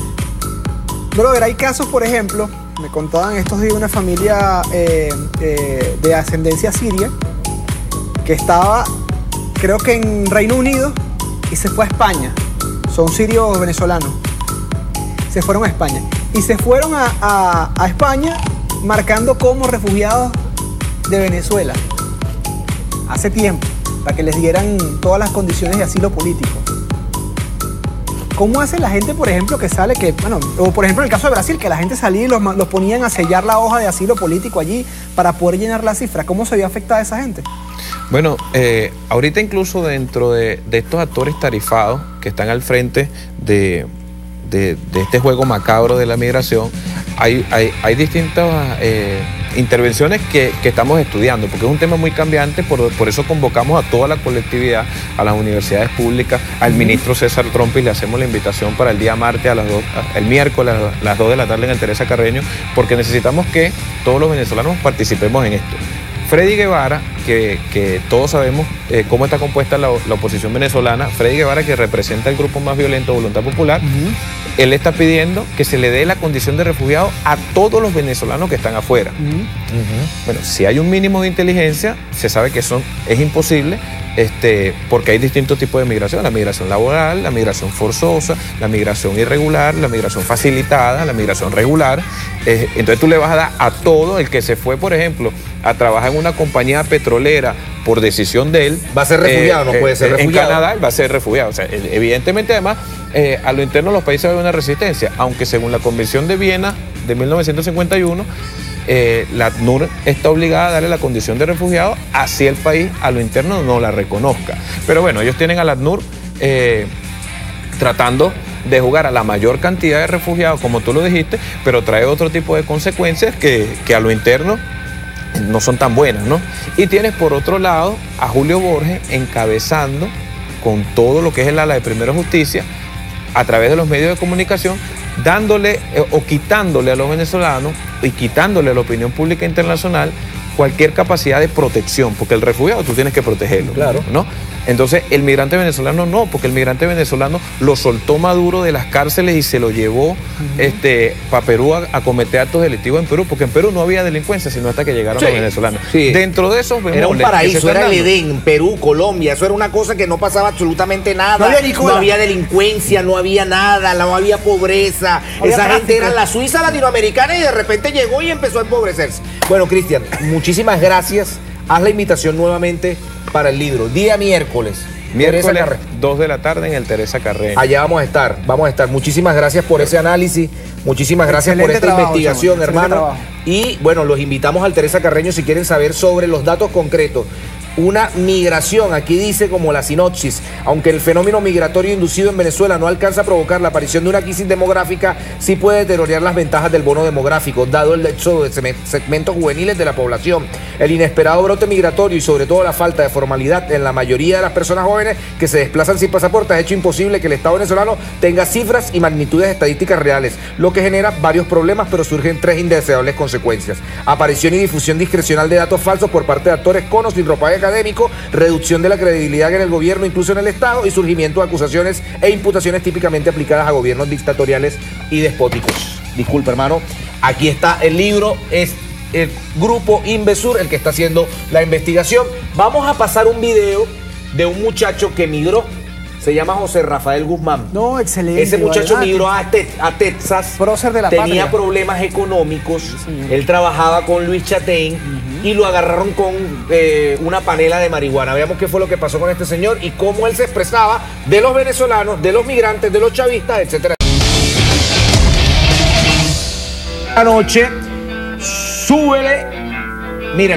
Brother, hay casos, por ejemplo, me contaban estos días una familia eh, eh, de ascendencia siria que estaba, creo que en Reino Unido, y se fue a España. Son sirios venezolanos. Se fueron a España. Y se fueron a, a, a España marcando como refugiados de Venezuela. Hace tiempo, para que les dieran todas las condiciones de asilo político. ¿Cómo hace la gente, por ejemplo, que sale, que, bueno, o por ejemplo en el caso de Brasil, que la gente salía y los, los ponían a sellar la hoja de asilo político allí para poder llenar la cifra? ¿Cómo se vio afectada esa gente? Bueno, eh, ahorita incluso dentro de, de estos actores tarifados que están al frente de, de, de este juego macabro de la migración, hay, hay, hay distintas eh, intervenciones que, que estamos estudiando, porque es un tema muy cambiante, por, por eso convocamos a toda la colectividad, a las universidades públicas, al ministro César Trompis, le hacemos la invitación para el día martes, a las dos, el miércoles a las dos de la tarde en el Teresa Carreño, porque necesitamos que todos los venezolanos participemos en esto. Freddy Guevara, que, que todos sabemos eh, cómo está compuesta la, la oposición venezolana, Freddy Guevara, que representa el grupo más violento, Voluntad Popular, uh-huh. él está pidiendo que se le dé la condición de refugiado a todos los venezolanos que están afuera. Uh-huh. Uh-huh. Bueno, si hay un mínimo de inteligencia, se sabe que eso es imposible, este, porque hay distintos tipos de migración: la migración laboral, la migración forzosa, la migración irregular, la migración facilitada, la migración regular. Eh, entonces tú le vas a dar a todo el que se fue, por ejemplo, a trabajar en una compañía petrolera por decisión de él. Va a ser refugiado, eh, no puede ser eh, refugiado. En Canadá él va a ser refugiado. O sea, evidentemente, además, eh, a lo interno de los países hay una resistencia, aunque según la Convención de Viena de mil novecientos cincuenta y uno, eh, la ACNUR está obligada a darle la condición de refugiado, así el país a lo interno no la reconozca. Pero bueno, ellos tienen a la ACNUR eh, tratando de jugar a la mayor cantidad de refugiados, como tú lo dijiste, pero trae otro tipo de consecuencias que, que a lo interno no son tan buenas, ¿no? Y tienes por otro lado a Julio Borges encabezando con todo lo que es el ala de Primera Justicia a través de los medios de comunicación, dándole eh, o quitándole a los venezolanos y quitándole a la opinión pública internacional cualquier capacidad de protección, porque el refugiado tú tienes que protegerlo, claro, ¿no? Entonces el migrante venezolano no, porque el migrante venezolano lo soltó Maduro de las cárceles y se lo llevó uh-huh. este, para Perú a, a cometer actos delictivos en Perú, porque en Perú no había delincuencia sino hasta que llegaron sí. los venezolanos. Sí. Dentro de esos era un paraíso, era el Edén, Perú, Colombia, eso era una cosa que no pasaba absolutamente nada. No había, no había delincuencia, no había nada, no había pobreza. No había Esa tráfico. Gente era la Suiza latinoamericana y de repente llegó y empezó a empobrecerse. Bueno, Cristian, muchísimas gracias. Haz la invitación nuevamente para el libro. Día miércoles. Miércoles, dos de la tarde en el Teresa Carreño. Allá vamos a estar, vamos a estar. Muchísimas gracias por ese análisis, muchísimas gracias Excelente por esta trabajo, investigación, chamo. hermano. Trabajo. Y bueno, los invitamos al Teresa Carreño si quieren saber sobre los datos concretos. Una migración, aquí dice como la sinopsis: aunque el fenómeno migratorio inducido en Venezuela no alcanza a provocar la aparición de una crisis demográfica, sí puede deteriorar las ventajas del bono demográfico, dado el éxodo de segmentos juveniles de la población, el inesperado brote migratorio y sobre todo la falta de formalidad en la mayoría de las personas jóvenes que se desplazan sin pasaporte ha hecho imposible que el Estado venezolano tenga cifras y magnitudes estadísticas reales, lo que genera varios problemas, pero surgen tres indeseables consecuencias: aparición y difusión discrecional de datos falsos por parte de actores con o sin ropaje académico, reducción de la credibilidad en el gobierno, incluso en el Estado, y surgimiento de acusaciones e imputaciones típicamente aplicadas a gobiernos dictatoriales y despóticos. Disculpa, hermano. Aquí está el libro, es el grupo Invesur el que está haciendo la investigación. Vamos a pasar un video de un muchacho que migró. Se llama José Rafael Guzmán. No, excelente. Ese muchacho ¿verdad? migró a, te a Texas. Prócer de la Tenía patria. problemas económicos. Sí, Él trabajaba con Luis Chatein uh-huh. y lo agarraron con eh, una panela de marihuana. Veamos qué fue lo que pasó con este señor y cómo él se expresaba de los venezolanos, de los migrantes, de los chavistas, etcétera. Anoche, súbele. Miren,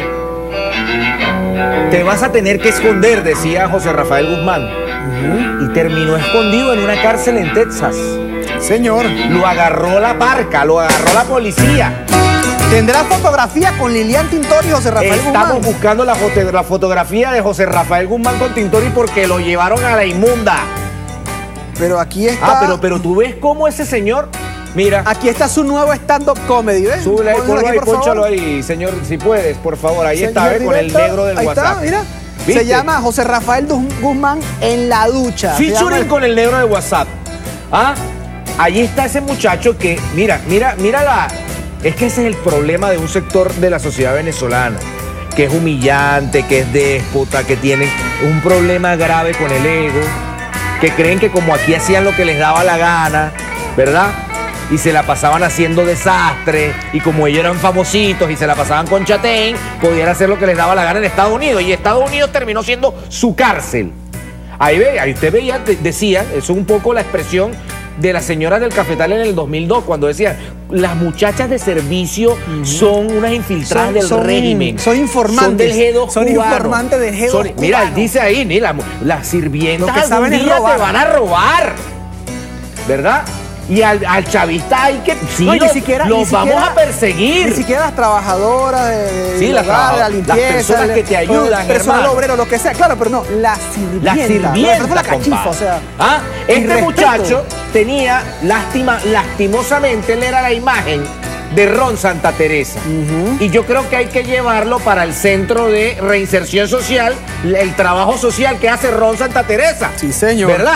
te vas a tener que esconder, decía José Rafael Guzmán. Uh-huh. Y terminó escondido en una cárcel en Texas. Señor. Lo agarró la parca, lo agarró la policía. ¿Tendrá fotografía con Lilian Tintori y José Rafael Estamos Guzmán? Estamos buscando la, foto, la fotografía de José Rafael Guzmán con Tintori porque lo llevaron a la inmunda. Pero aquí está... Ah, pero, pero tú ves cómo ese señor... Mira. Aquí está su nuevo stand-up comedy, ¿ves? Súbele ahí, ponlo ahí, pónchalo ahí, señor, si puedes, por favor. Ahí señor está, ¿ves? Con el negro del ahí WhatsApp. Está, mira. ¿Viste? Se llama José Rafael Guzmán en la ducha. Featuring el... con el negro de WhatsApp. Ah, ahí está ese muchacho que, mira, mira, mira la... Es que ese es el problema de un sector de la sociedad venezolana, que es humillante, que es déspota, que tienen un problema grave con el ego, que creen que como aquí hacían lo que les daba la gana, ¿verdad? Y se la pasaban haciendo desastres, y como ellos eran famositos y se la pasaban con Chatein, podían hacer lo que les daba la gana en Estados Unidos, y Estados Unidos terminó siendo su cárcel. Ahí ve, ahí usted veía, decía, eso es un poco la expresión de las señoras del cafetal en el dos mil dos, cuando decían, las muchachas de servicio uh-huh. son unas infiltradas son, del son, régimen. Son informantes. Son del G dos Son cubano. informantes del G dos son, Mira, dice ahí, mira, las sirvientas que algún día te van a robar, ¿verdad? Y al, al chavista hay que... Sí, no, los, siquiera, los vamos siquiera, a perseguir. Ni siquiera las trabajadoras de, de, sí, las, hogar, de la limpieza. Las personas que te ayudan, el personal obrero, lo que sea. Claro, pero no, la sirvienta. La sirvienta, la cachifa, o sea. ¿Ah? Este muchacho tenía, lástima, lastimosamente, él era la imagen de Ron Santa Teresa. Uh-huh. Y yo creo que hay que llevarlo para el Centro de Reinserción Social, el trabajo social que hace Ron Santa Teresa. Sí, señor. ¿Verdad?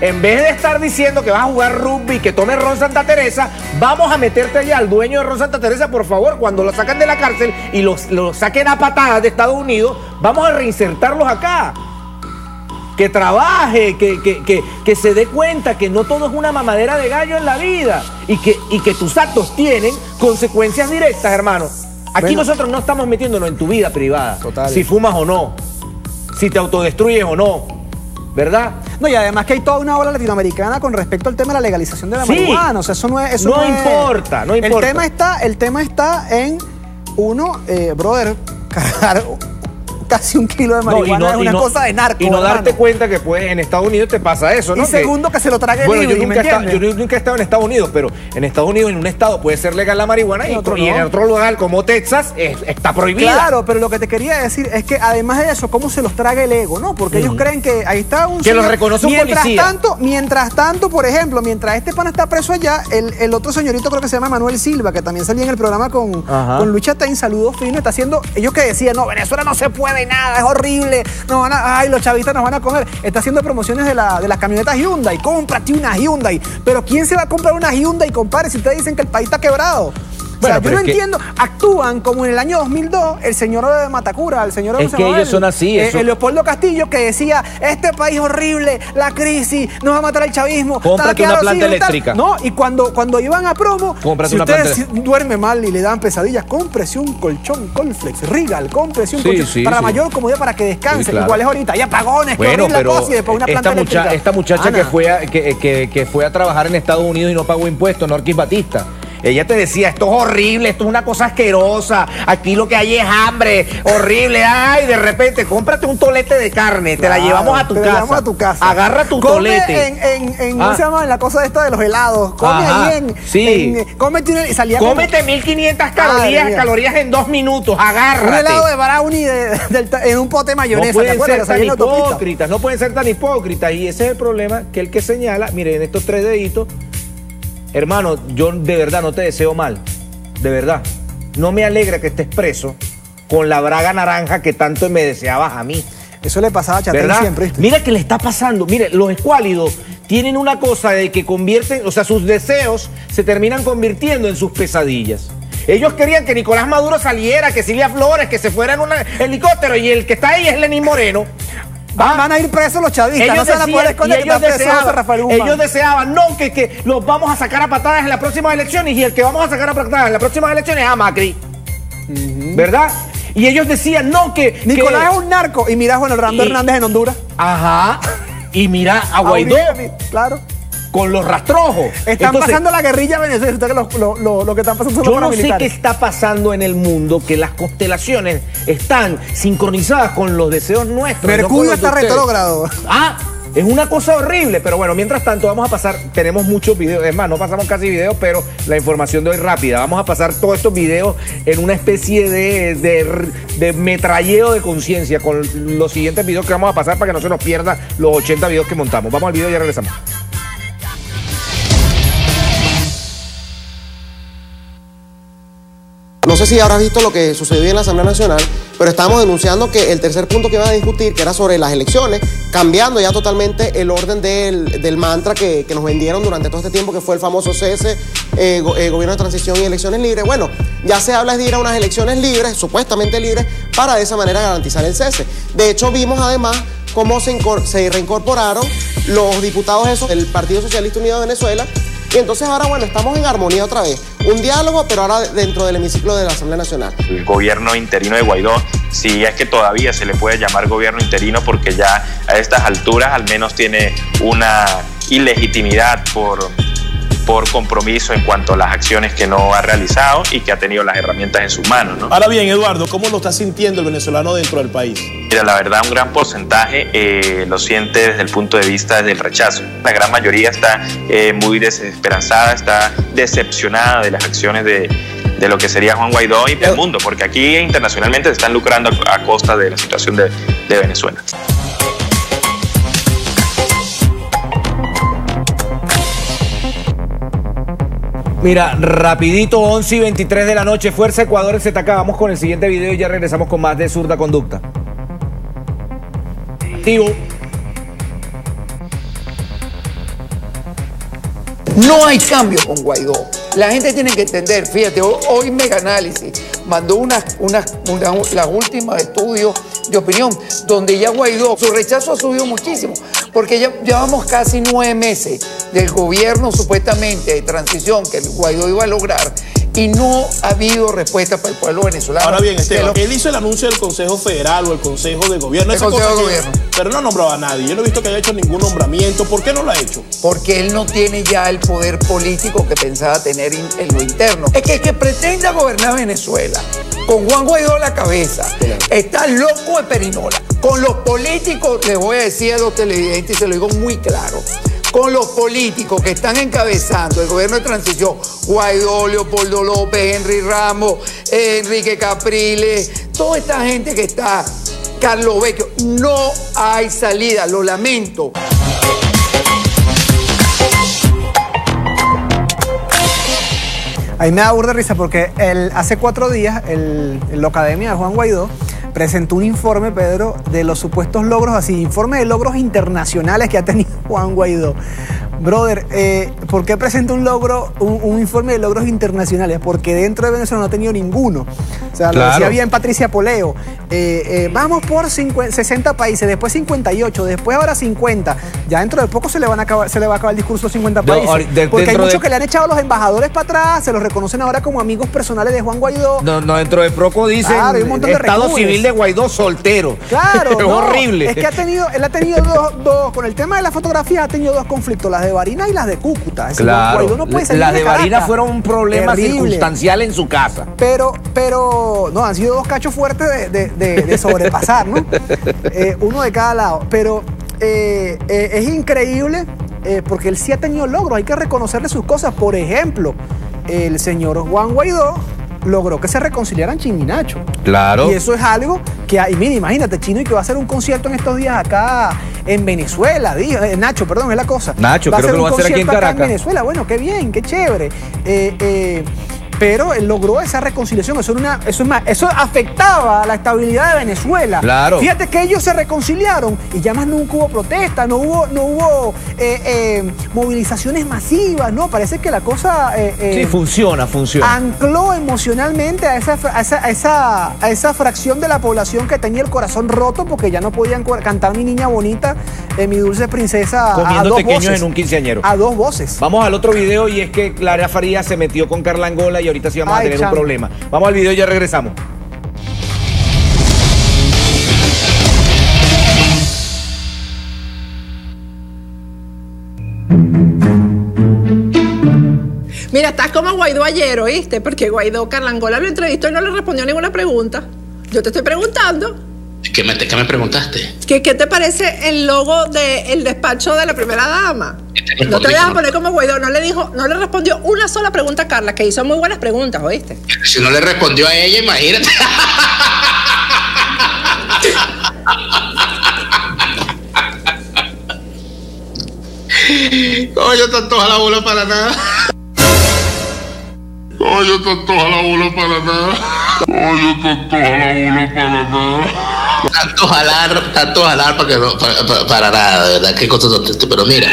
en vez de estar diciendo que vas a jugar rugby, que tome ron Santa Teresa, vamos a meterte allá al dueño de ron Santa Teresa, por favor, cuando lo sacan de la cárcel y los, lo saquen a patadas de Estados Unidos, vamos a reinsertarlos acá. Que trabaje, que, que, que, que se dé cuenta que no todo es una mamadera de gallo en la vida y que, y que tus actos tienen consecuencias directas, hermano. Aquí bueno, nosotros no estamos metiéndonos en tu vida privada, total. Si fumas o no, si te autodestruyes o no, ¿verdad? No, y además que hay toda una ola latinoamericana con respecto al tema de la legalización de la sí. marihuana. O sea, eso no es... Eso no, no importa, es, no importa. El tema está, el tema está en, uno, eh, brother, cargar casi un kilo de marihuana no, no, es una no, cosa de narco. Y no hermano. darte cuenta que pues en Estados Unidos te pasa eso, ¿no? Y segundo, que, que se lo trague bueno, libre, yo nunca, está, yo nunca he estado en Estados Unidos, pero en Estados Unidos, en un estado puede ser legal la marihuana y, y, otro, y no. en otro lugar como Texas es, está prohibida. Claro, pero lo que te quería decir es que además de eso, ¿cómo se los traga el ego, no? Porque mm. ellos creen que ahí está un Que señor, los reconoce un mientras policía. Tanto, mientras tanto, por ejemplo, mientras este pana está preso allá, el, el otro señorito creo que se llama Manuel Silva, que también salía en el programa con, con Luis Chatein, saludos finos, está haciendo, ellos que decían, no, Venezuela no se puede nada, es horrible, no van a, ay, los chavistas nos van a comer. Está haciendo promociones de, la, de las camionetas Hyundai. Cómprate una Hyundai. Pero ¿quién se va a comprar una Hyundai, compadre, si ustedes dicen que el país está quebrado? O sea, bueno, yo no entiendo. Que... Actúan como en el año dos mil dos el señor de Matacura, el señor de Es que ellos son así. Eh, el Leopoldo Castillo, que decía, este país horrible, la crisis, nos va a matar el chavismo. Cómprate una planta eléctrica. No, y cuando, cuando iban a promo, cómprate si una ustedes planta... duermen mal y le dan pesadillas, cómprese un colchón Colflex, Regal, cómprese un sí, colchón sí, para sí. mayor comodidad, para que descanse. Sí, claro. Igual es ahorita, hay apagones, bueno, horrible pero cosa, y después una planta esta, mucha, eléctrica. esta muchacha Ana. que fue, a, que, que, que fue a trabajar en Estados Unidos y no pagó impuestos, Norquis Batista. Ella te decía, esto es horrible, esto es una cosa asquerosa, aquí lo que hay es hambre, horrible, ay, de repente, cómprate un tolete de carne, claro, te la llevamos a tu te casa. la llevamos a tu casa. Agarra tu come tolete. En, en, en ah. ¿cómo se llama? En la cosa esta de los helados. Come Ajá, ahí en, sí. en, cómete una, y salía Cómete como... mil quinientas calorías, ah, calorías en dos minutos, agárrate. Un helado de brownie de, de, de, en un pote de mayonesa. No pueden ¿te ser tan hipócritas, no pueden ser tan hipócritas. Y ese es el problema, que el que señala, miren, estos tres deditos, hermano, yo de verdad no te deseo mal. De verdad, no me alegra que estés preso con la braga naranja que tanto me deseabas a mí. Eso le pasaba a Chatein siempre. ¿viste? Mira que le está pasando. Mire, los escuálidos tienen una cosa de que convierten, o sea, sus deseos se terminan convirtiendo en sus pesadillas. Ellos querían que Nicolás Maduro saliera, que Silvia Flores, que se fuera en un helicóptero, y el que está ahí es Lenín Moreno. Van, van a ir presos los chavistas, ellos no se van a poder esconder que ellos está preso deseaban, Rafael Guzmán. Ellos deseaban, no, que, que los vamos a sacar a patadas en las próximas elecciones, y el que vamos a sacar a patadas en las próximas elecciones es a Macri. Uh-huh. ¿Verdad? Y ellos decían, no, que... Nicolás que, es un narco, y mira a Juan Orlando y, Hernández en Honduras. Ajá, y mira a Guaidó. Claro. Con los rastrojos. Están Entonces, pasando la guerrilla venezolana. Ustedes lo, lo, lo, lo que están pasando son los paramilitares. Yo no sé qué está pasando en el mundo, que las constelaciones están sincronizadas con los deseos nuestros. Mercurio no está retrógrado. Ah, es una cosa horrible. Pero bueno, mientras tanto vamos a pasar, tenemos muchos videos. Es más, no pasamos casi videos, pero la información de hoy rápida. Vamos a pasar todos estos videos en una especie de, de, de metralleo de conciencia con los siguientes videos que vamos a pasar para que no se nos pierda los ochenta videos que montamos. Vamos al video y ya regresamos. No sé si habrás visto lo que sucedió en la Asamblea Nacional, pero estamos denunciando que el tercer punto que iban a discutir, que era sobre las elecciones, cambiando ya totalmente el orden del, del mantra que, que nos vendieron durante todo este tiempo, que fue el famoso C S, eh, go, eh, Gobierno de Transición y Elecciones Libres. Bueno, ya se habla de ir a unas elecciones libres, supuestamente libres, para de esa manera garantizar el cese. De hecho, vimos además cómo se, se reincorporaron los diputados esos del Partido Socialista Unido de Venezuela. Y entonces ahora, bueno, estamos en armonía otra vez. Un diálogo, pero ahora dentro del hemiciclo de la Asamblea Nacional. El gobierno interino de Guaidó, si es que todavía se le puede llamar gobierno interino, porque ya a estas alturas al menos tiene una ilegitimidad por, por compromiso en cuanto a las acciones que no ha realizado y que ha tenido las herramientas en sus manos, ¿no? Ahora bien, Eduardo, ¿cómo lo está sintiendo el venezolano dentro del país? Mira, la verdad, un gran porcentaje eh, lo siente desde el punto de vista del rechazo. La gran mayoría está eh, muy desesperanzada, está decepcionada de las acciones de, de lo que sería Juan Guaidó y del mundo, porque aquí internacionalmente se están lucrando a, a costa de la situación de, de Venezuela. Mira, rapidito, once y veintitrés de la noche, Fuerza Ecuador en Z K. Vamos con el siguiente video y ya regresamos con más de Zurda Conducta. Tío. No hay cambio con Guaidó. La gente tiene que entender, fíjate, hoy Mega Análisis mandó unas, unas, una, las últimas estudios de opinión, donde ya Guaidó, su rechazo ha subido muchísimo, porque ya llevamos casi nueve meses del gobierno supuestamente de transición que el Guaidó iba a lograr, y no ha habido respuesta para el pueblo venezolano. Ahora bien, Esteban, lo... él hizo el anuncio del Consejo Federal o el Consejo de Gobierno. El Consejo de Gobierno. Que, pero no ha nombrado a nadie. Yo no he visto que haya hecho ningún nombramiento. ¿Por qué no lo ha hecho? Porque él no tiene ya el poder político que pensaba tener in, en lo interno. Es que el que pretenda gobernar Venezuela, con Juan Guaidó a la cabeza, claro, está loco de perinola. Con los políticos, les voy a decir a los televidentes, y se lo digo muy claro, con los políticos que están encabezando el gobierno de transición, Guaidó, Leopoldo López, Henry Ramos, eh, Enrique Capriles, toda esta gente que está, Carlos Vecchio, no hay salida, lo lamento. A mí me da burda de risa porque el, hace cuatro días el, el, la Academia de Juan Guaidó presentó un informe, Pedro, de los supuestos logros, así, informe de logros internacionales que ha tenido Juan Guaidó. Brother, eh, ¿por qué presenta un logro, un, un informe de logros internacionales? Porque dentro de Venezuela no ha tenido ninguno. O sea, claro, lo decía bien Patricia Poleo. Eh, eh, vamos por cincuenta, sesenta países, después cincuenta y ocho, después ahora cincuenta. Ya dentro de poco se le, van a acabar, se le va a acabar el discurso a cincuenta países. No, de, porque hay muchos de... que le han echado a los embajadores para atrás, se los reconocen ahora como amigos personales de Juan Guaidó. No, no, dentro de poco dicen claro, un montón de Estado recursos. Civil de Guaidó soltero. Claro, es no, horrible. Es que ha tenido, él ha tenido dos, dos, con el tema de la fotografía ha tenido dos conflictos, las de Barinas y las de Cúcuta. Es claro, Guaidó no puede salir las de, de Barinas fueron un problema terrible, circunstancial en su casa. Pero, pero, no, han sido dos cachos fuertes de, de, de, de sobrepasar, ¿no? eh, uno de cada lado. Pero eh, eh, es increíble eh, porque él sí ha tenido logros, hay que reconocerle sus cosas. Por ejemplo, el señor Juan Guaidó logró que se reconciliaran Chino y Nacho. Claro. Y eso es algo que, y mira, imagínate, Chino y que va a hacer un concierto en estos días acá en Venezuela, dijo, eh, Nacho, perdón, es la cosa. Nacho, va creo que lo va a hacer aquí en Caracas. En Venezuela, bueno, qué bien, qué chévere. Eh, eh, pero él logró esa reconciliación, eso, era una, eso, es más, eso afectaba a la estabilidad de Venezuela. Claro. Fíjate que ellos se reconciliaron y ya más nunca hubo protesta, no hubo, no hubo eh, eh, movilizaciones masivas, ¿no? Parece que la cosa... Eh, eh, sí, funciona, funciona. Ancló emocionalmente a esa, a, esa, a, esa, a esa fracción de la población que tenía el corazón roto porque ya no podían cantar Mi Niña Bonita, eh, Mi Dulce Princesa comiendo a dos pequeños voces, en un quinceañero. A dos voces. Vamos al otro video y es que Clara Farías se metió con Carla Angola y ahorita sí vamos Ay, a tener chamo. un problema. Vamos al video y ya regresamos. Mira, estás como Guaidó ayer, ¿oíste? Porque Guaidó, Carla Angola lo entrevistó y no le respondió ninguna pregunta. Yo te estoy preguntando. ¿Qué me, qué me preguntaste? ¿Qué, ¿Qué te parece el logo del despacho de la primera dama? No te dejas poner como Guaidó. No le dijo, no le respondió una sola pregunta a Carla, que hizo muy buenas preguntas, ¿oíste? Si no le respondió a ella, imagínate. Coño, te antoja la bola para nada. Coño, te antoja la bola para nada. Coño, te antoja la bola para nada. Tanto jalar, tanto jalar para que no, para, para, para nada, de verdad, qué cosa tonta, pero mira.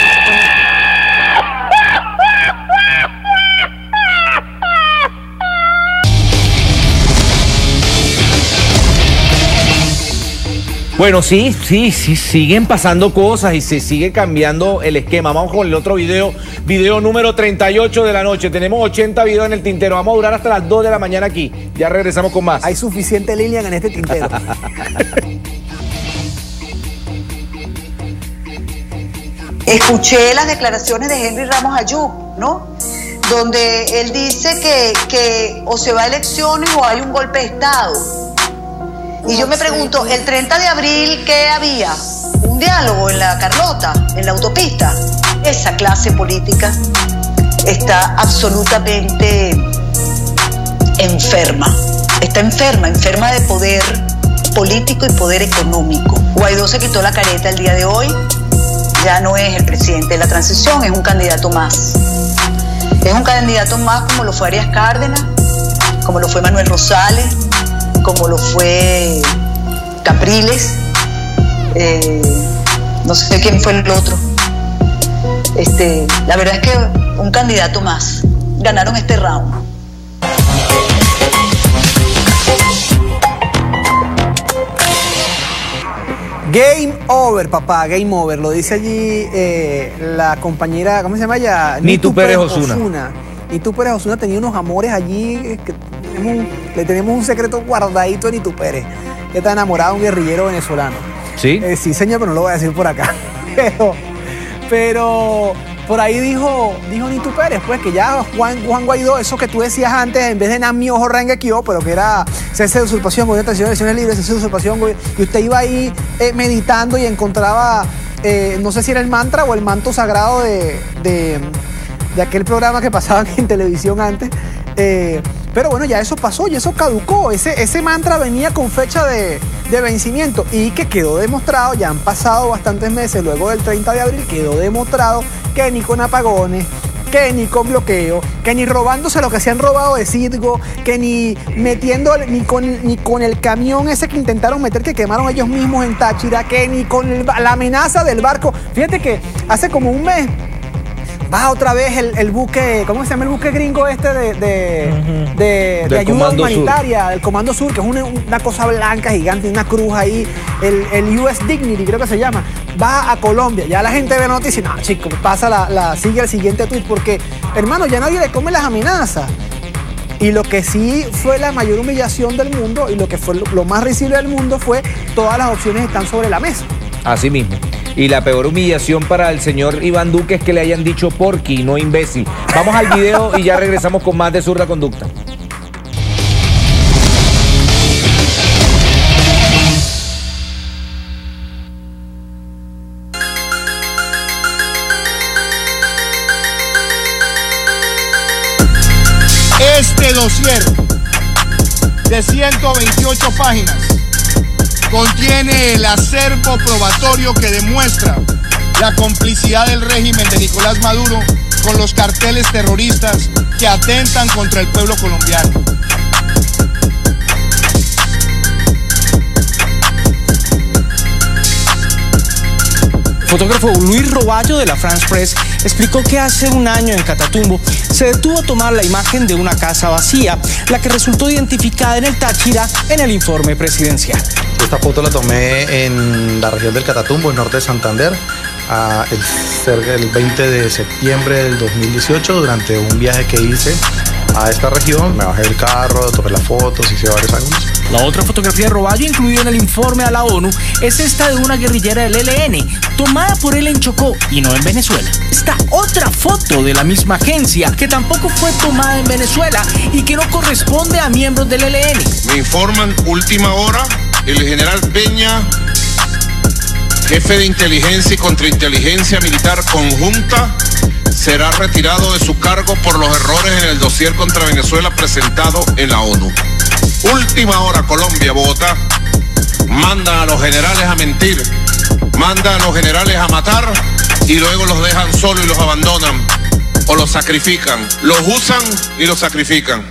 Bueno, sí, sí, sí, siguen pasando cosas y se sigue cambiando el esquema. Vamos con el otro video, video número treinta y ocho de la noche. Tenemos ochenta videos en el tintero. Vamos a durar hasta las dos de la mañana aquí. Ya regresamos con más. Hay suficiente Lilian en este tintero. Escuché las declaraciones de Henry Ramos Ayub, ¿no? Donde él dice que, que o se va a elecciones o hay un golpe de Estado. Y yo me pregunto, el treinta de abril, ¿qué había? Un diálogo en la Carlota, en la autopista. Esa clase política está absolutamente enferma. Está enferma, enferma de poder político y poder económico. Guaidó se quitó la careta el día de hoy. Ya no es el presidente de la transición, es un candidato más. Es un candidato más como lo fue Arias Cárdenas, como lo fue Manuel Rosales, como lo fue Capriles, eh, no sé quién fue el otro. este, la verdad es que un candidato más. Ganaron este round. Game over, papá, game over. Lo dice allí eh, la compañera, ¿cómo se llama ella? Nitu Pérez Osuna. Nitu Pérez Osuna tenía unos amores allí, que tenemos un, le tenemos un secreto guardadito a Nitu Pérez, que está enamorada de un guerrillero venezolano. ¿Sí? Eh, sí, señor, pero no lo voy a decir por acá. Pero, pero por ahí dijo, dijo Nitu Pérez, pues, que ya Juan, Juan Guaidó, eso que tú decías antes, en vez de Nami Ojo Rengekio, pero que era cese de usurpación, gobierno de elecciones libres, cese de usurpación, y usted iba ahí eh, meditando y encontraba, eh, no sé si era el mantra o el manto sagrado de, de, de aquel programa que pasaban en televisión antes. Eh, pero bueno, ya eso pasó y eso caducó. Ese, ese mantra venía con fecha de, de vencimiento y que quedó demostrado, ya han pasado bastantes meses luego del treinta de abril, quedó demostrado que ni con apagones, que ni con bloqueo, que ni robándose lo que se han robado de Citgo, que ni metiendo, ni con, ni con el camión ese que intentaron meter, que quemaron ellos mismos en Táchira, que ni con el, la amenaza del barco. Fíjate que hace como un mes va otra vez el, el buque, ¿cómo se llama el buque gringo este de, de, uh-huh. de, de ayuda humanitaria, Sur. El Comando Sur, que es una, una cosa blanca gigante, una cruz ahí, el, el U S Dignity creo que se llama, va a Colombia. Ya la gente ve la noticia y no, chico, pasa la, la sigue el siguiente tuit, porque, hermano, ya nadie le come las amenazas. Y lo que sí fue la mayor humillación del mundo y lo que fue lo, lo más risible del mundo fue todas las opciones están sobre la mesa. Así mismo. Y la peor humillación para el señor Iván Duque es que le hayan dicho porqui, no imbécil. Vamos al video y ya regresamos con más de Zurda Conducta. Este dossier de ciento veintiocho páginas contiene el acervo probatorio que demuestra la complicidad del régimen de Nicolás Maduro con los carteles terroristas que atentan contra el pueblo colombiano. El fotógrafo Luis Roballo de la France Press explicó que hace un año en Catatumbo se detuvo a tomar la imagen de una casa vacía, la que resultó identificada en el Táchira en el informe presidencial. Esta foto la tomé en la región del Catatumbo, en norte de Santander, a el, el veinte de septiembre del dos mil dieciocho, durante un viaje que hice a esta región. Me bajé del carro, tomé las fotos, hice varios ángulos. La otra fotografía de Roballo incluida en el informe a la ONU es esta de una guerrillera del E L N, tomada por él en Chocó y no en Venezuela. Esta otra foto de la misma agencia, que tampoco fue tomada en Venezuela y que no corresponde a miembros del E L N. Me informan última hora, el general Peña, jefe de inteligencia y contrainteligencia militar conjunta, será retirado de su cargo por los errores en el dossier contra Venezuela presentado en la ONU. Última hora, Colombia, Bogotá. Mandan a los generales a mentir, mandan a los generales a matar y luego los dejan solos y los abandonan o los sacrifican. Los usan y los sacrifican.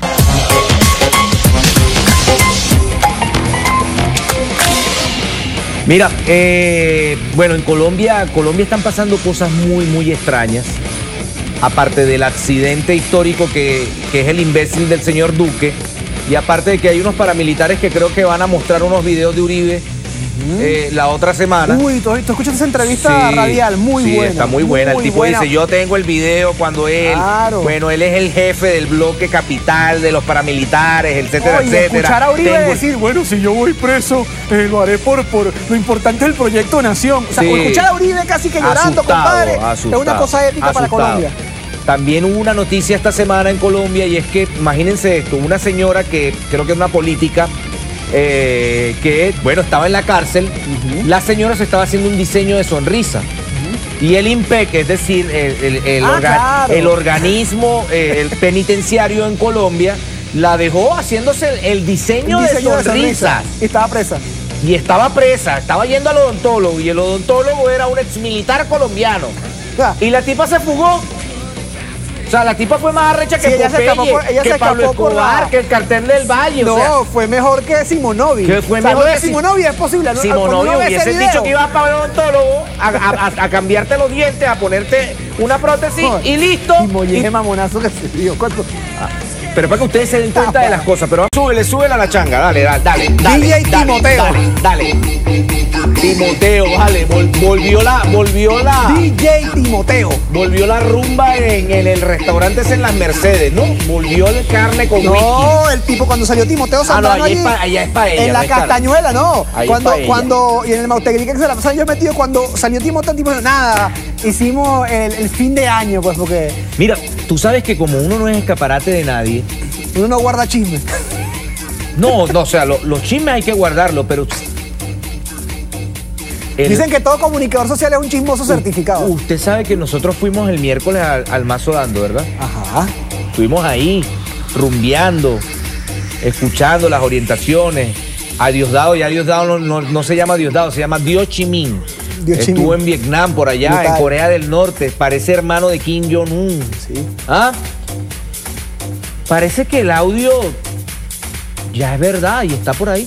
Mira, eh, bueno, en Colombia, Colombia están pasando cosas muy, muy extrañas. Aparte del accidente histórico que, que es el imbécil del señor Duque, y aparte de que hay unos paramilitares que creo que van a mostrar unos videos de Uribe eh, la otra semana. Uy, ¿tú, tú escuchas esa entrevista sí, radial? Muy sí, buena. está muy buena. Muy el tipo buena. dice, yo tengo el video cuando él, claro. bueno, él es el jefe del bloque capital de los paramilitares, etcétera, Oye, etcétera. Escuchar a Uribe tengo... decir, bueno, si yo voy preso, eh, lo haré por, por lo importante del proyecto Nación. O sea, sí. escuchar a Uribe casi que llorando, asustado, compadre, asustado, es una cosa épica asustado. para Colombia. También hubo una noticia esta semana en Colombia y es que, imagínense esto, una señora que creo que es una política eh, que, bueno, estaba en la cárcel, uh-huh. La señora se estaba haciendo un diseño de sonrisa. Uh-huh. Y el I N P E C, es decir, el, el, el, ah, orga claro. el organismo eh, el penitenciario en Colombia, la dejó haciéndose el, el diseño, el diseño de sonrisas. Y estaba presa. Y estaba presa, estaba yendo al odontólogo y el odontólogo era un exmilitar colombiano. Ah. Y la tipa se fugó. O sea, la tipa fue más arrecha que Sí, ella se Popeye, escapó por- ella que se Pablo escapó por Escobar, la- que el cartel del Valle. No, o sea, fue mejor que Simonovi. que fue O sea, mejor lo de que Simonovi es posible. ¿no? Simonovi Cuando uno ve ese hubiese video- dicho que ibas para el odontólogo a, a- a- a cambiarte los dientes, a ponerte una prótesis y listo. Y molleje mamonazo que se dio. ¿Cuánto? Pero para que ustedes se den cuenta de las cosas. Pero súbele, súbele a la changa. Dale, dale, dale. dale D J dale, Timoteo. Dale, dale. Timoteo, vale. vol- volvió la, volvió la. D J Timoteo. Volvió la rumba en, en el restaurante ese en las Mercedes, ¿no? Volvió el carne con whisky. No, el tipo cuando salió Timoteo Ah, no, Zambrano allá allí, es pa- allá es paella, en no la es carne. Castañuela, no. Ahí es Cuando, paella. cuando, y en el Mautegrique que se la pasaban yo metido, cuando salió Timoteo, tipo, nada, hicimos el, el fin de año, pues, porque Mira, tú sabes que como uno no es escaparate de nadie, uno no guarda chismes. no, no, o sea, lo- los chismes hay que guardarlos, pero el- Dicen que todo comunicador social es un chismoso certificado. usted sabe que nosotros fuimos el miércoles al, al Mazo Dando, ¿verdad? Ajá. Estuvimos ahí, rumbeando, escuchando las orientaciones. A Diosdado, ya Diosdado no, no, no se llama Diosdado, se llama Dio Chi Minh. Dio Chi Estuvo Minh. en Vietnam, por allá, Brutal. en Corea del Norte. Parece hermano de Kim Jong-un. Sí. ¿Ah? Parece que el audio ya es verdad y está por ahí.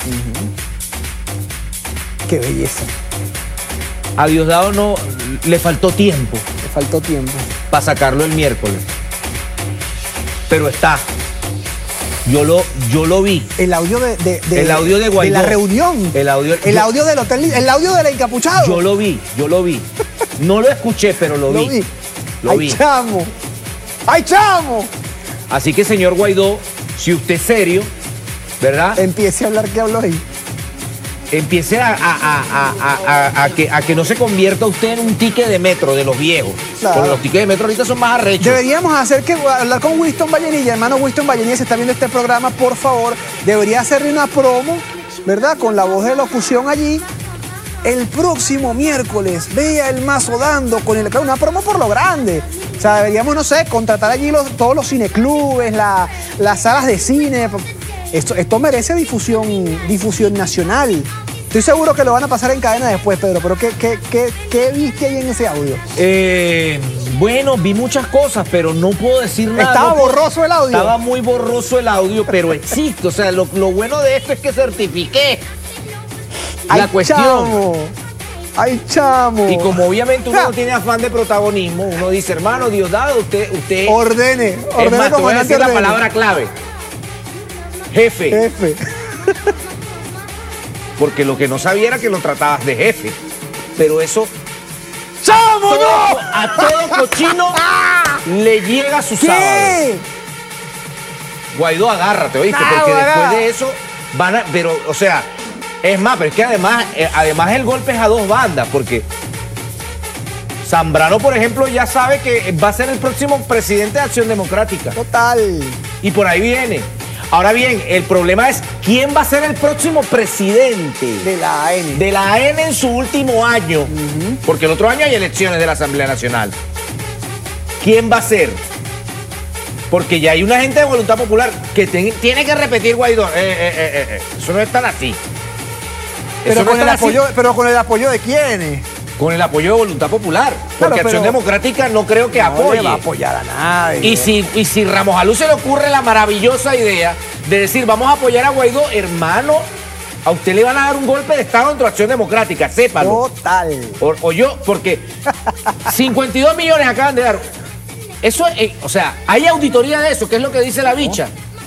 Qué belleza. A Diosdado no le faltó tiempo Le faltó tiempo. para sacarlo el miércoles. Pero está. Yo lo, yo lo vi. El audio de, de- de- El audio de Guaidó. la reunión. El audio, El yo- audio del hotel, el audio del encapuchado. Yo lo vi, yo lo vi. No lo escuché, pero lo, Lo vi. vi. Lo ¡Ay, vi. chamo! ¡Ay, chamo! Así que, señor Guaidó, si usted es serio, ¿verdad? Empiece a hablar que habló ahí. Empiece a, a- a- a- a- a que, a que no se convierta usted en un ticket de metro de los viejos. Claro. Porque los tickets de metro ahorita son más arrechos. Deberíamos hacer que hablar con Winston Vallenilla, hermano Winston Vallenilla, si está viendo este programa, por favor, debería hacerle una promo, ¿verdad? Con la voz de locución allí. El próximo miércoles, vea el Mazo Dando con el, una promo por lo grande. O sea, deberíamos, no sé, contratar allí los- todos los cineclubes, la- las salas de cine. Esto, esto merece difusión, difusión nacional. Estoy seguro que lo van a pasar en cadena después, Pedro, pero ¿qué, qué, qué, qué viste ahí en ese audio? Eh, bueno, vi muchas cosas, pero no puedo decir nada. Estaba No puedo- borroso el audio. Estaba muy borroso el audio, pero existe. O sea, lo, lo bueno de esto es que certifiqué la ¡Ay, cuestión. chamo! ¡Ay, chamo! Y como obviamente uno no tiene afán de protagonismo, uno dice, hermano Diosdado, usted, usted. Ordene, Es ordene, más, te voy a comandante, decir la ordene. palabra clave. Jefe. Jefe. Porque lo que no sabía era que lo tratabas de jefe. Pero eso. ¡Chamo, no! A todo cochino le llega su sábado. ¿Qué? Guaidó, agárrate, ¿oíste? Ah, Porque guará. después de eso van a. Pero, o sea, es más, pero es que además, eh, además el golpe es a dos bandas, porque Zambrano, por ejemplo, ya sabe que va a ser el próximo presidente de Acción Democrática. Total. Y por ahí viene. Ahora bien, el problema es quién va a ser el próximo presidente de la A N. De la A N en su último año. Porque el otro año hay elecciones de la Asamblea Nacional. ¿Quién va a ser? Porque ya hay una gente de Voluntad Popular que ten- tiene que repetir Guaidó. Eh, eh, eh, eh, eh. Eso no es tan así. Pero Eso no con, es el tan así. apoyo, pero con el apoyo de quiénes. Con el apoyo de Voluntad Popular. Porque Claro, Acción pero- Democrática no creo que No apoye. le va a apoyar a nadie. Y si, y si Ramos Alú se le ocurre la maravillosa idea de decir, vamos a apoyar a Guaidó, hermano, a usted le van a dar un golpe de Estado dentro de Acción Democrática, sépalo. Total. O, o yo, porque cincuenta y dos millones acaban de dar. Eso, eh, o sea, hay auditoría de eso, que es lo que dice la bicha.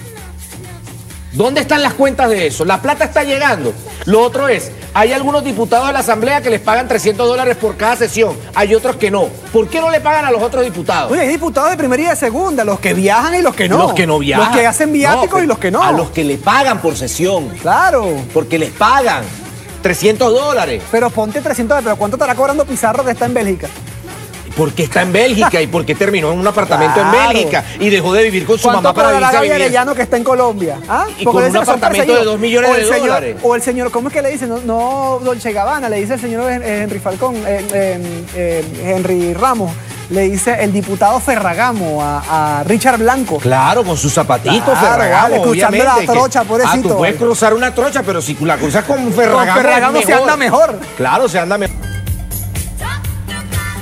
¿Dónde están las cuentas de eso? La plata está llegando. Lo otro es, hay algunos diputados de la Asamblea que les pagan trescientos dólares por cada sesión. Hay otros que no. ¿Por qué no le pagan a los otros diputados? Oye, hay diputados de primera y de segunda, los que viajan y los que no. Los que no viajan. Los que hacen viáticos No, y los que no. A los que le pagan por sesión. Claro. Porque les pagan trescientos dólares. Pero ponte trescientos dólares, pero ¿cuánto estará cobrando Pizarro que está en Bélgica? Porque está en Bélgica y porque terminó en un apartamento Claro. en Bélgica y dejó de vivir con su ¿Cuánto mamá para cobrará irse a Gaby vivir. Arellano que está en Colombia? ¿Ah? Y Porque con dicen un que son apartamento de perseguidos. dos millones O de el señor- dólares. O el señor, ¿cómo es que le dicen? No, no Dolce Gabbana, le dice el señor eh, Henry Falcón, eh, eh, eh, Henry Ramos, le dice el diputado Ferragamo a, a Richard Blanco. Claro, con sus zapatitos, Claro, Ferragamo, vale, cruzando obviamente. la trocha, que- pobrecito. Ah, tú puedes cruzar una trocha, pero si la cruzas con Ferragamo, Con Ferragamo es se anda mejor. Claro, se anda mejor.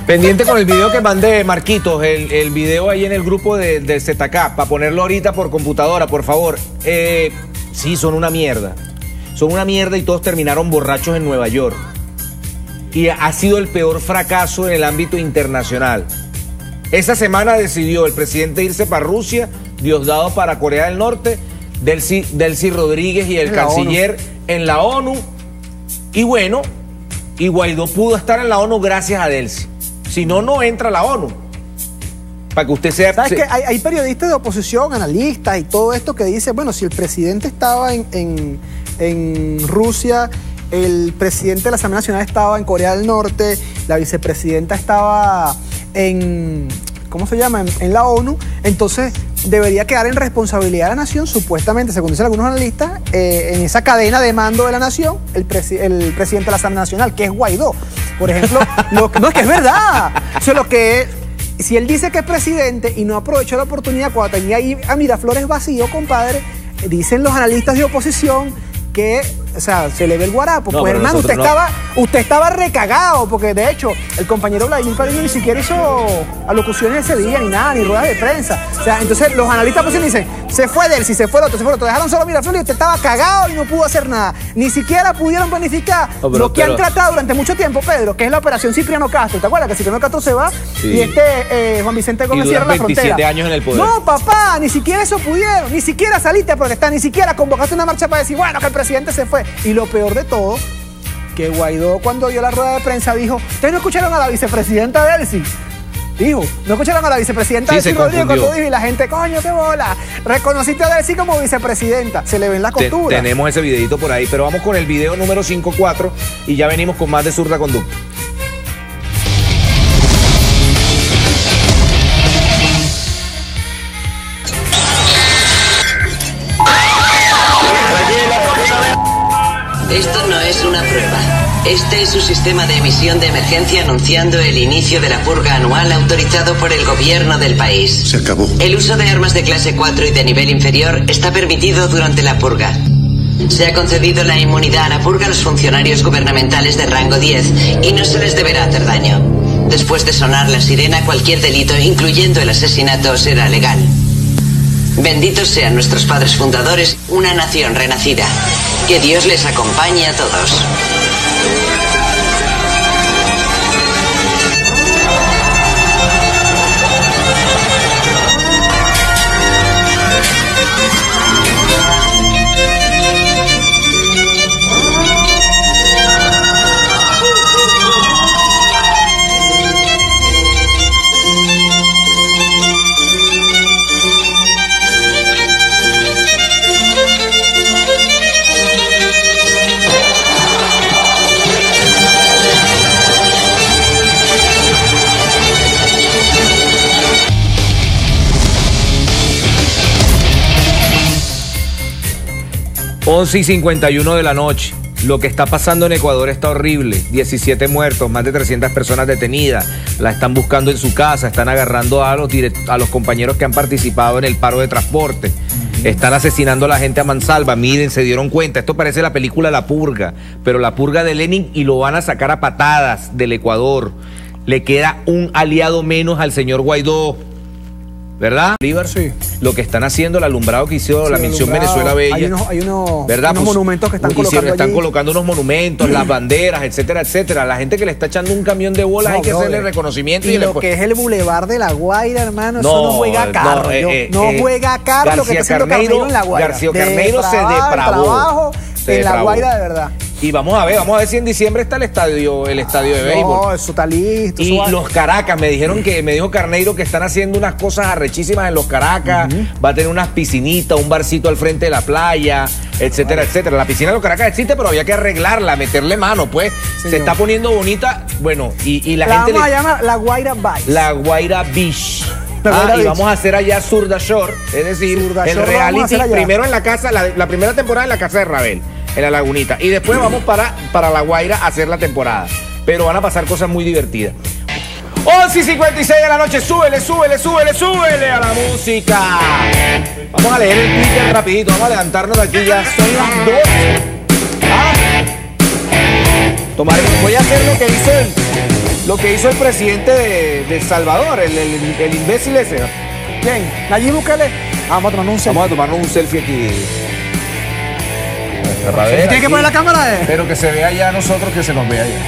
Pendiente con el video que mandé, Marquitos, el, el video ahí en el grupo de, de Z K, para ponerlo ahorita por computadora, por favor. Eh, sí, son una mierda. Son una mierda y todos terminaron borrachos en Nueva York. Y ha sido el peor fracaso en el ámbito internacional. Esa semana decidió el presidente irse para Rusia, Diosdado para Corea del Norte, Delcy, Delcy Rodríguez y el En la canciller ONU. en la ONU. Y bueno, y Guaidó pudo estar en la ONU gracias a Delcy. Si no, no entra a la ONU. Para que usted sea... ¿Sabes se- qué? Hay, hay periodistas de oposición, analistas y todo esto que dicen, bueno, si el presidente estaba en, en, en Rusia, el presidente de la Asamblea Nacional estaba en Corea del Norte, la vicepresidenta estaba en, ¿cómo se llama?, en, en la ONU, entonces debería quedar en responsabilidad de la nación, supuestamente, según dicen algunos analistas, eh, en esa cadena de mando de la nación, el, presi- el presidente de la Asamblea Nacional, que es Guaidó. Por ejemplo, lo que- no, es que es verdad. O sea, lo que es, si él dice que es presidente y no aprovechó la oportunidad cuando tenía ahí a Miraflores vacío, compadre, dicen los analistas de oposición que, o sea, se le ve el guarapo. No, pues pero hermano, usted, nosotros no. estaba, usted estaba recagado, porque de hecho, el compañero Vladimir Padrino ni siquiera hizo alocuciones ese día, ni nada, ni ruedas de prensa. O sea, entonces los analistas pues dicen, se fue de él, si se fue el otro, se fue el otro, dejaron solo Miraflores y usted estaba cagado y no pudo hacer nada. Ni siquiera pudieron planificar No, pero- lo que pero- han tratado durante mucho tiempo, Pedro, que es la operación Cipriano Castro. ¿Te acuerdas que Cipriano Castro se va Sí. y este eh, Juan Vicente Gómez Y cierra duran la frontera? veintisiete años en el poder. No, papá, ni siquiera eso pudieron, ni siquiera saliste a protestar, ni siquiera convocaste una marcha para decir, bueno, que el presidente se fue. Y lo peor de todo, que Guaidó cuando dio la rueda de prensa dijo, ¿ustedes no escucharon a la vicepresidenta Delcy? Dijo, ¿no escucharon a la vicepresidenta Sí, Delcy se Rodríguez confundió. cuando dijo y la gente, coño, qué bola? Reconociste a Delcy como vicepresidenta, se le ven la Te- costura. tenemos ese videito por ahí, pero vamos con el video número cinco cuatro y ya venimos con más de Zurda Conducta. Esto no es una prueba. Este es su sistema de emisión de emergencia anunciando el inicio de la purga anual autorizado por el gobierno del país. Se acabó. El uso de armas de clase cuatro y de nivel inferior está permitido durante la purga. Se ha concedido la inmunidad a la purga a los funcionarios gubernamentales de rango diez y no se les deberá hacer daño. Después de sonar la sirena, cualquier delito, incluyendo el asesinato, será legal. Benditos sean nuestros padres fundadores, una nación renacida. Que Dios les acompañe a todos. once y cincuenta y uno de la noche. Lo que está pasando en Ecuador está horrible. diecisiete muertos, más de trescientas personas detenidas. La están buscando en su casa, están agarrando a los, direct- a los compañeros que han participado en el paro de transporte. Están asesinando a la gente a mansalva. Miren, se dieron cuenta. Esto parece la película La Purga, pero la purga de Lenin, y lo van a sacar a patadas del Ecuador. Le queda un aliado menos al señor Guaidó. ¿Verdad? Bolívar, Sí. Lo que están haciendo, el alumbrado que hizo Sí, la el misión alumbrado. Venezuela Bella. Hay unos, hay unos, ¿Verdad? unos Pues, monumentos que están hicieron- colocando están allí. colocando unos monumentos, las banderas, etcétera, etcétera. La gente que le está echando un camión de bolas, No, hay que brother. hacerle reconocimiento. Y Y, le- lo que es el bulevar de La Guaira, hermano, No, eso no juega no, carro. eh, yo- eh, no eh, juega carro lo que García está haciendo Carneiro- Carneiro en La Guaira. García Carneiro se Depravado, depravó. trabajo Se en La depravó. Guaira de verdad. Y vamos a ver, vamos a ver si en diciembre está el estadio, el estadio de béisbol. No, eso está listo. Y eso va- los Caracas, me dijeron que, me dijo Carneiro que están haciendo unas cosas arrechísimas en los Caracas. Va a tener unas piscinitas, un barcito al frente de la playa, etcétera, etcétera. La piscina de los Caracas existe, pero había que arreglarla, meterle mano, pues. Se Señor. está poniendo bonita. Bueno, y, y la, la gente vamos le- a llamar La Guaira Vice. La Guaira Beach. La Ah, Guaira y Beach. vamos a hacer allá Zurda Shore, es decir, Zurda el Shore lo vamos a reality hacer allá. primero en la casa, la, la primera temporada en la casa de Rabel, en la Lagunita, y después vamos para, para La Guaira a hacer la temporada. Pero van a pasar cosas muy divertidas. once y cincuenta y seis de la noche, súbele, súbele, súbele, súbele a la música. Vamos a leer el Twitter rapidito, vamos a levantarnos de aquí, ya son las dos. Ah. Tomar, voy a hacer lo que dice el... lo que hizo el presidente de, de El Salvador, el, el, el imbécil ese. ¿Quién? Nayib Bukele. Vamos a tomarnos un selfie. Vamos a tomarnos un selfie aquí. ¿Tiene que poner la cámara? Eh? Pero que se vea ya a nosotros, que se nos vea ya.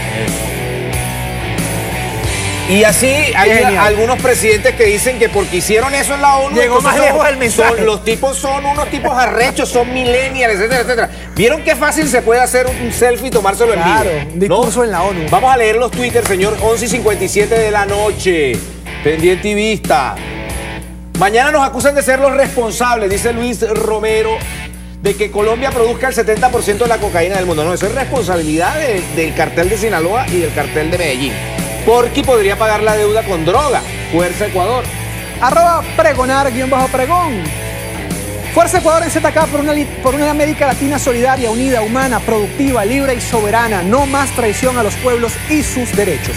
Y así hay algunos presidentes que dicen que porque hicieron eso en la ONU, llegó más lejos el mensaje. Son, los tipos son unos tipos arrechos, son millennials, etcétera, etcétera. ¿Vieron qué fácil se puede hacer un selfie y tomárselo en vivo? Claro, un discurso ¿no? en la ONU. Vamos a leer los Twitter, señor. once y cincuenta y siete de la noche. Pendiente y vista. Mañana nos acusan de ser los responsables, dice Luis Romero, de que Colombia produzca el setenta por ciento de la cocaína del mundo. No, eso es responsabilidad de, del cartel de Sinaloa y del cartel de Medellín. Porky podría pagar la deuda con droga. Fuerza Ecuador. Arroba pregonar guión bajo pregón. Fuerza Ecuador en Z K por una, por una América Latina solidaria, unida, humana, productiva, libre y soberana. No más traición a los pueblos y sus derechos.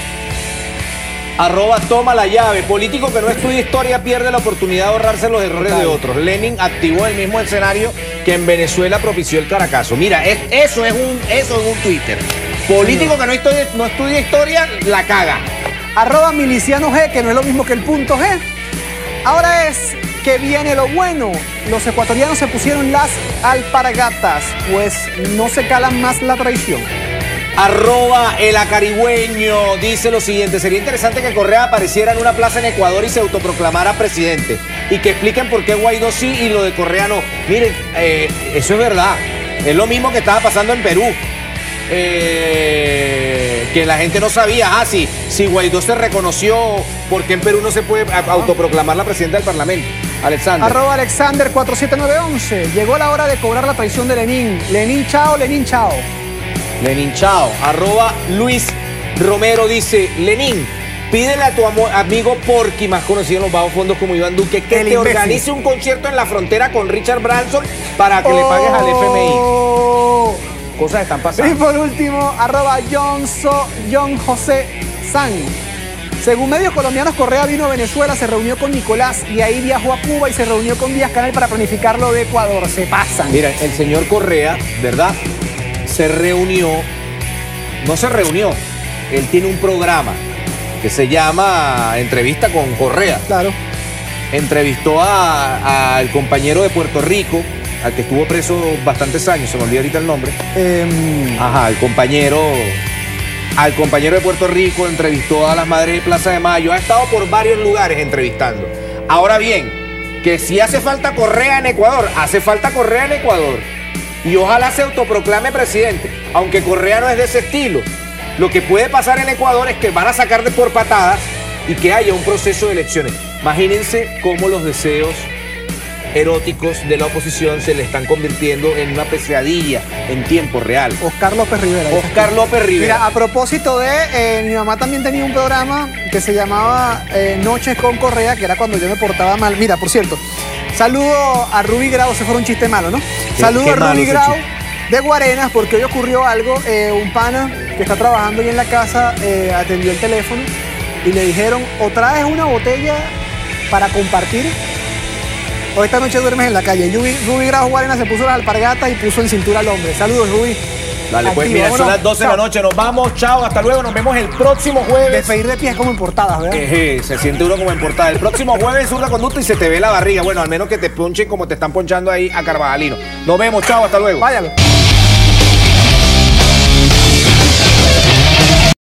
Arroba toma la llave. Político que no estudia historia pierde la oportunidad de ahorrarse los errores de otros. Lenin activó el mismo escenario que en Venezuela propició el Caracazo. Mira, es, eso, es un, eso es un Twitter. Político que no estudia, no estudia historia, la caga. Arroba miliciano G, que no es lo mismo que el punto G. Ahora es que viene lo bueno. Los ecuatorianos se pusieron las alpargatas, pues no se calan más la traición. Arroba el acarigüeño dice lo siguiente: sería interesante que Correa apareciera en una plaza en Ecuador y se autoproclamara presidente y que expliquen por qué Guaidó sí y lo de Correa no. Miren, eh, eso es verdad, es lo mismo que estaba pasando en Perú, eh, que la gente no sabía. Ah, sí, si Guaidó se reconoció, ¿por qué en Perú no se puede autoproclamar la presidenta del Parlamento? Alexander. Arroba Alexander cuatro siete nueve once. Llegó la hora de cobrar la traición de Lenin. Lenin chao, Lenin chao. Lenin chao. Arroba Luis Romero dice: Lenin, pídele a tu amigo Porky, más conocido en los bajos fondos como Iván Duque, que El te imbécil. organice un concierto en la frontera con Richard Branson para que oh. le pagues al F M I. Cosas están pasando. Y por último, arroba John, so, John José San. Según medios colombianos, Correa vino a Venezuela, se reunió con Nicolás y ahí viajó a Cuba y se reunió con Díaz Canel para planificar lo de Ecuador. Se pasan. Mira, el señor Correa, ¿verdad? Se reunió, no se reunió, él tiene un programa que se llama Entrevista con Correa. Claro. Entrevistó al compañero de Puerto Rico, al que estuvo preso bastantes años, se me olvidó ahorita el nombre. Eh, Ajá, al compañero, al compañero de Puerto Rico, entrevistó a las madres de Plaza de Mayo, ha estado por varios lugares entrevistando. Ahora bien, que si hace falta Correa en Ecuador, hace falta Correa en Ecuador. Y ojalá se autoproclame presidente, aunque Correa no es de ese estilo. Lo que puede pasar en Ecuador es que van a sacar de por patadas y que haya un proceso de elecciones. Imagínense cómo los deseos eróticos de la oposición se le están convirtiendo en una pesadilla en tiempo real. Oscar López Rivera. Oscar López Rivera. Mira, a propósito de, eh, mi mamá también tenía un programa que se llamaba eh, Noches con Correa, que era cuando yo me portaba mal. Mira, por cierto, saludo a Ruby Grau, ese fue un chiste malo, ¿no? Saludo a Ruby Grau de Guarenas, porque hoy ocurrió algo. Eh, un pana que está trabajando ahí en la casa eh, atendió el teléfono y le dijeron: o traes una botella para compartir, o esta noche duermes en la calle. Ruby, Ruby Grau Guarenas se puso las alpargatas y puso en cintura al hombre. Saludos, Ruby. Dale, pues, Activo, mira, vámonos. son las doce de la noche, nos vamos, chao, hasta luego, nos vemos el próximo jueves. Despedir de pies como en portadas, ¿verdad? Eh, se siente uno como en portada. El próximo jueves Zurda Conducta y se te ve la barriga. Bueno, al menos que te ponchen como te están ponchando ahí a Carvajalino. Nos vemos, chao, hasta luego. Váyalo.